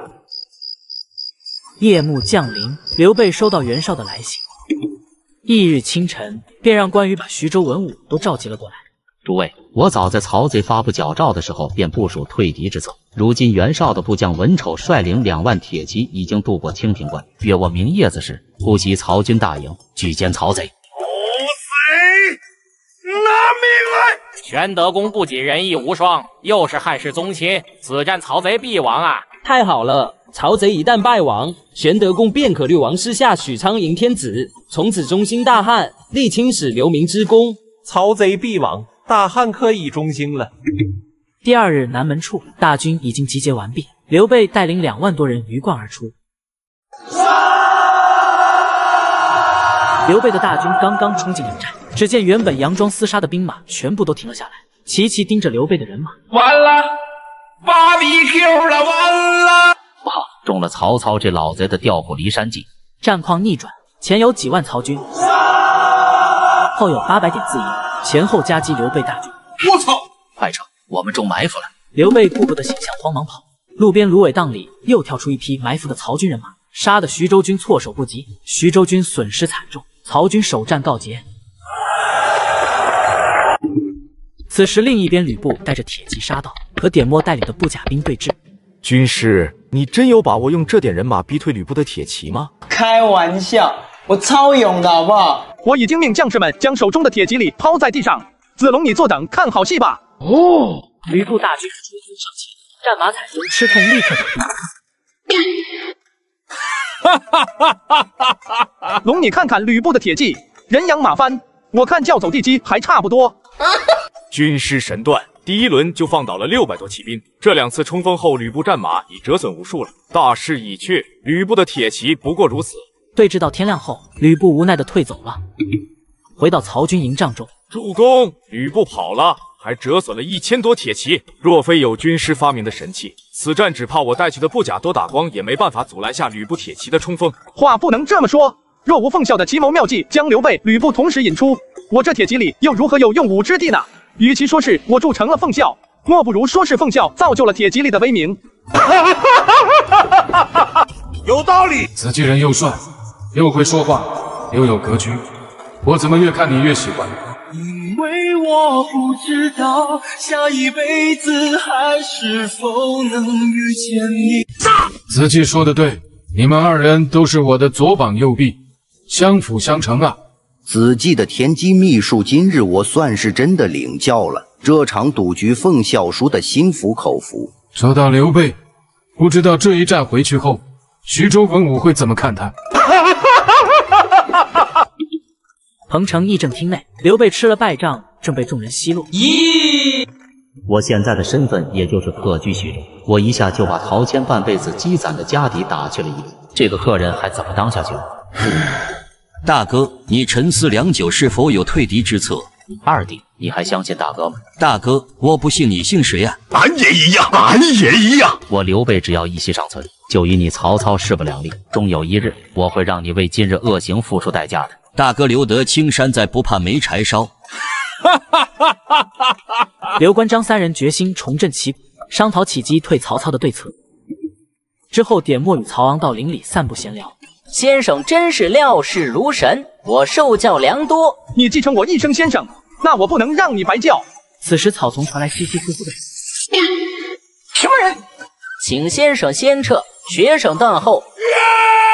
夜幕降临，刘备收到袁绍的来信，翌日清晨便让关羽把徐州文武都召集了过来。 诸位，我早在曹贼发布矫诏的时候便部署退敌之策。如今袁绍的部将文丑率领两万铁骑已经渡过清平关，约我明夜子时突袭曹军大营，拒歼曹贼。 拿命来！ 玄德公不仅仁义无双，又是汉室宗亲，此战曹贼必亡啊！ 太好了！曹贼一旦败亡，玄德公便可掠王师下许昌迎天子，从此中兴大汉，立青史留名之功。 曹贼必亡，大汉可以中兴了。 第二日南门处，大军已经集结完毕，刘备带领两万多人鱼贯而出。刘备的大军刚刚冲进营寨，只见原本佯装厮杀的兵马全部都停了下来，齐齐盯着刘备的人马。 完了 ，B B Q 了，完了！ 不好，中了曹操这老贼的调虎离山计。 战况逆转，前有几万曹军，后有八百点自营，前后夹击刘备大军。 我操！ 快撤！我们中埋伏了！ 刘备顾不得形象，慌忙跑。路边芦苇荡里又跳出一批埋伏的曹军人马，杀得徐州军措手不及，徐州军损失惨重，曹军首战告捷。此时另一边，吕布带着铁骑杀到，和点墨带领的步甲兵对峙。 军师，你真有把握用这点人马逼退吕布的铁骑吗？ 开玩笑，我超勇的好不好？ 我已经命将士们将手中的铁蒺藜抛在地上。子龙，你坐等看好戏吧。 哦，吕布大军追军上前，战马踩中，吃痛立刻倒地。龙，你看看吕布的铁骑，人仰马翻，我看叫走地鸡还差不多。 军师神断，第一轮就放倒了六百多骑兵，这两次冲锋后，吕布战马已折损无数了，大势已去。吕布的铁骑不过如此。 对峙到天亮后，吕布无奈的退走了，回到曹军营帐中。 主公，吕布跑了，还折损了一千多铁骑。若非有军师发明的神器，此战只怕我带去的布甲都打光，也没办法阻拦下吕布铁骑的冲锋。 话不能这么说，若无奉孝的奇谋妙计将刘备、吕布同时引出，我这铁骑里又如何有用武之地呢？与其说是我铸成了奉孝，莫不如说是奉孝造就了铁骑里的威名。 有道理。 此巨人又帅，又会说话，又有格局，我怎么越看你越喜欢？ 因为我不知道下一辈子还是否能遇见你。 子季说的对，你们二人都是我的左膀右臂，相辅相成啊。 子季的天机秘术，今日我算是真的领教了。这场赌局，奉孝输得心服口服。 说到刘备，不知道这一战回去后，徐州文武会怎么看他？ 彭城议政厅内，刘备吃了败仗，正被众人奚落。 咦，我现在的身份也就是客居徐州，我一下就把陶谦半辈子积攒的家底打去了一顿，这个客人还怎么当下去？ 大哥，你沉思良久，是否有退敌之策？ 二弟，你还相信大哥吗？ 大哥，我不信，你信谁啊？ 俺也一样，俺也一样。 我刘备只要一息尚存，就与你曹操势不两立。终有一日，我会让你为今日恶行付出代价的。 大哥留得青山在，不怕没柴烧。 刘关张三人决心重振旗鼓，商讨起击退曹操的对策。之后，点墨与曹昂到林里散步闲聊。 先生真是料事如神，我受教良多。 你既称我一声先生，那我不能让你白叫。 此时草丛传来稀稀疏疏的声音。 什么人？请先生先撤，学生断后。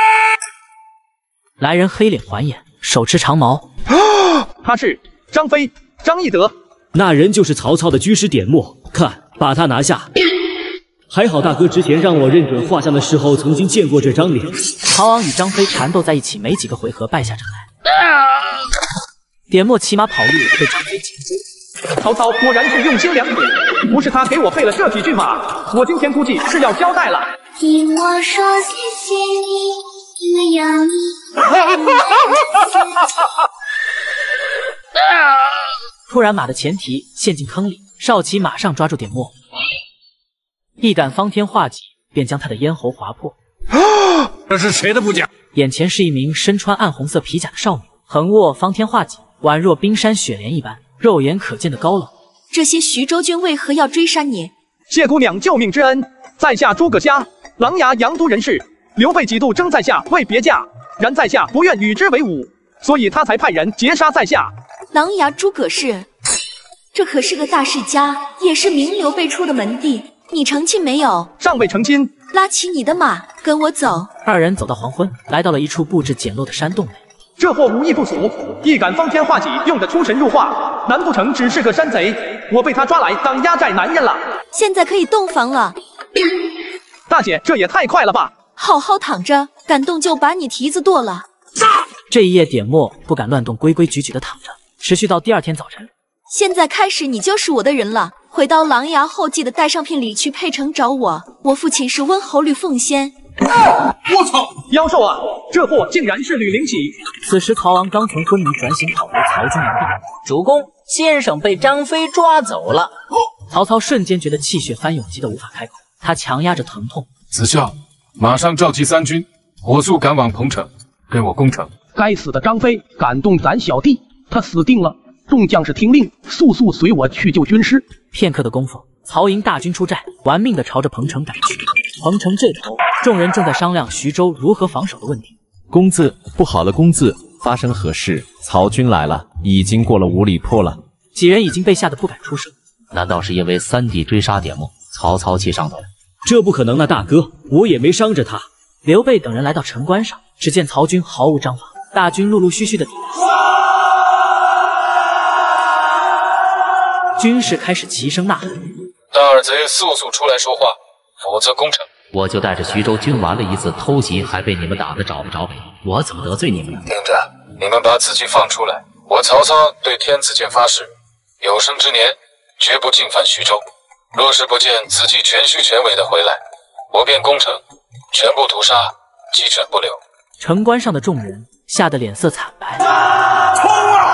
来人黑脸环眼，手持长矛。 他是张飞，张翼德。 那人就是曹操的军师点墨，看，把他拿下。还好大哥之前让我认准画像的时候，曾经见过这张脸。 曹昂与张飞缠斗在一起，没几个回合败下阵来。点墨骑马跑路，被张飞擒追。 曹操果然是用心良苦，不是他给我配了这几骏马，我今天估计是要交代了。 听我说谢谢你，因为有你。 突然马的前蹄陷进坑里，少奇马上抓住点墨，一杆方天画戟便将他的咽喉划破。 这是谁的部将？ 眼前是一名身穿暗红色皮甲的少女，横握方天画戟，宛若冰山雪莲一般，肉眼可见的高冷。 这些徐州军为何要追杀你？ 谢姑娘救命之恩，在下诸葛嘉，琅琊阳都人士。刘备几度征在下为别驾，然在下不愿与之为伍，所以他才派人截杀在下。 琅琊诸葛氏，这可是个大世家，也是名流辈出的门第。你成亲没有？ 尚未成亲。 拉起你的马，跟我走。 二人走到黄昏，来到了一处布置简陋的山洞内。 这货武艺不俗，一杆方天画戟用得出神入化，难不成只是个山贼？我被他抓来当压寨男人了。 现在可以洞房了。 大姐，这也太快了吧！ 好好躺着，敢动就把你蹄子剁了。 这一夜点墨不敢乱动，规规矩矩的躺着，持续到第二天早晨。 现在开始，你就是我的人了。回到琅琊后，记得带上片李去沛城找我。我父亲是温侯吕奉先。 啊、我操！妖兽啊！这货竟然是吕灵喜。 此时曹昂刚从昏迷转醒，跑回曹军营地。 主公，先生被张飞抓走了。 曹操瞬间觉得气血翻涌，急得无法开口，他强压着疼痛。 子孝，马上召集三军，火速赶往彭城，给我攻城。 该死的张飞敢动咱小弟，他死定了！众将士听令，速速随我去救军师。 片刻的功夫，曹营大军出寨，玩命的朝着彭城赶去。彭城这头，众人正在商量徐州如何防守的问题。 公子，不好了，公子，发生何事？曹军来了，已经过了五里坡了。 几人已经被吓得不敢出声。 难道是因为三弟追杀点墨，曹操气上头？ 这不可能啊，大哥，我也没伤着他。 刘备等人来到城关上，只见曹军毫无章法，大军陆陆续续的抵达。军士开始齐声呐喊：“ 大耳贼，速速出来说话，否则攻城！” 我就带着徐州军玩了一次偷袭，还被你们打得找不着北，我怎么得罪你们了？ 听着，你们把子季放出来！我曹操对天子剑发誓，有生之年绝不进犯徐州。若是不见子季全虚全伪的回来，我便攻城，全部屠杀，鸡犬不留。 城关上的众人吓得脸色惨白。 冲啊！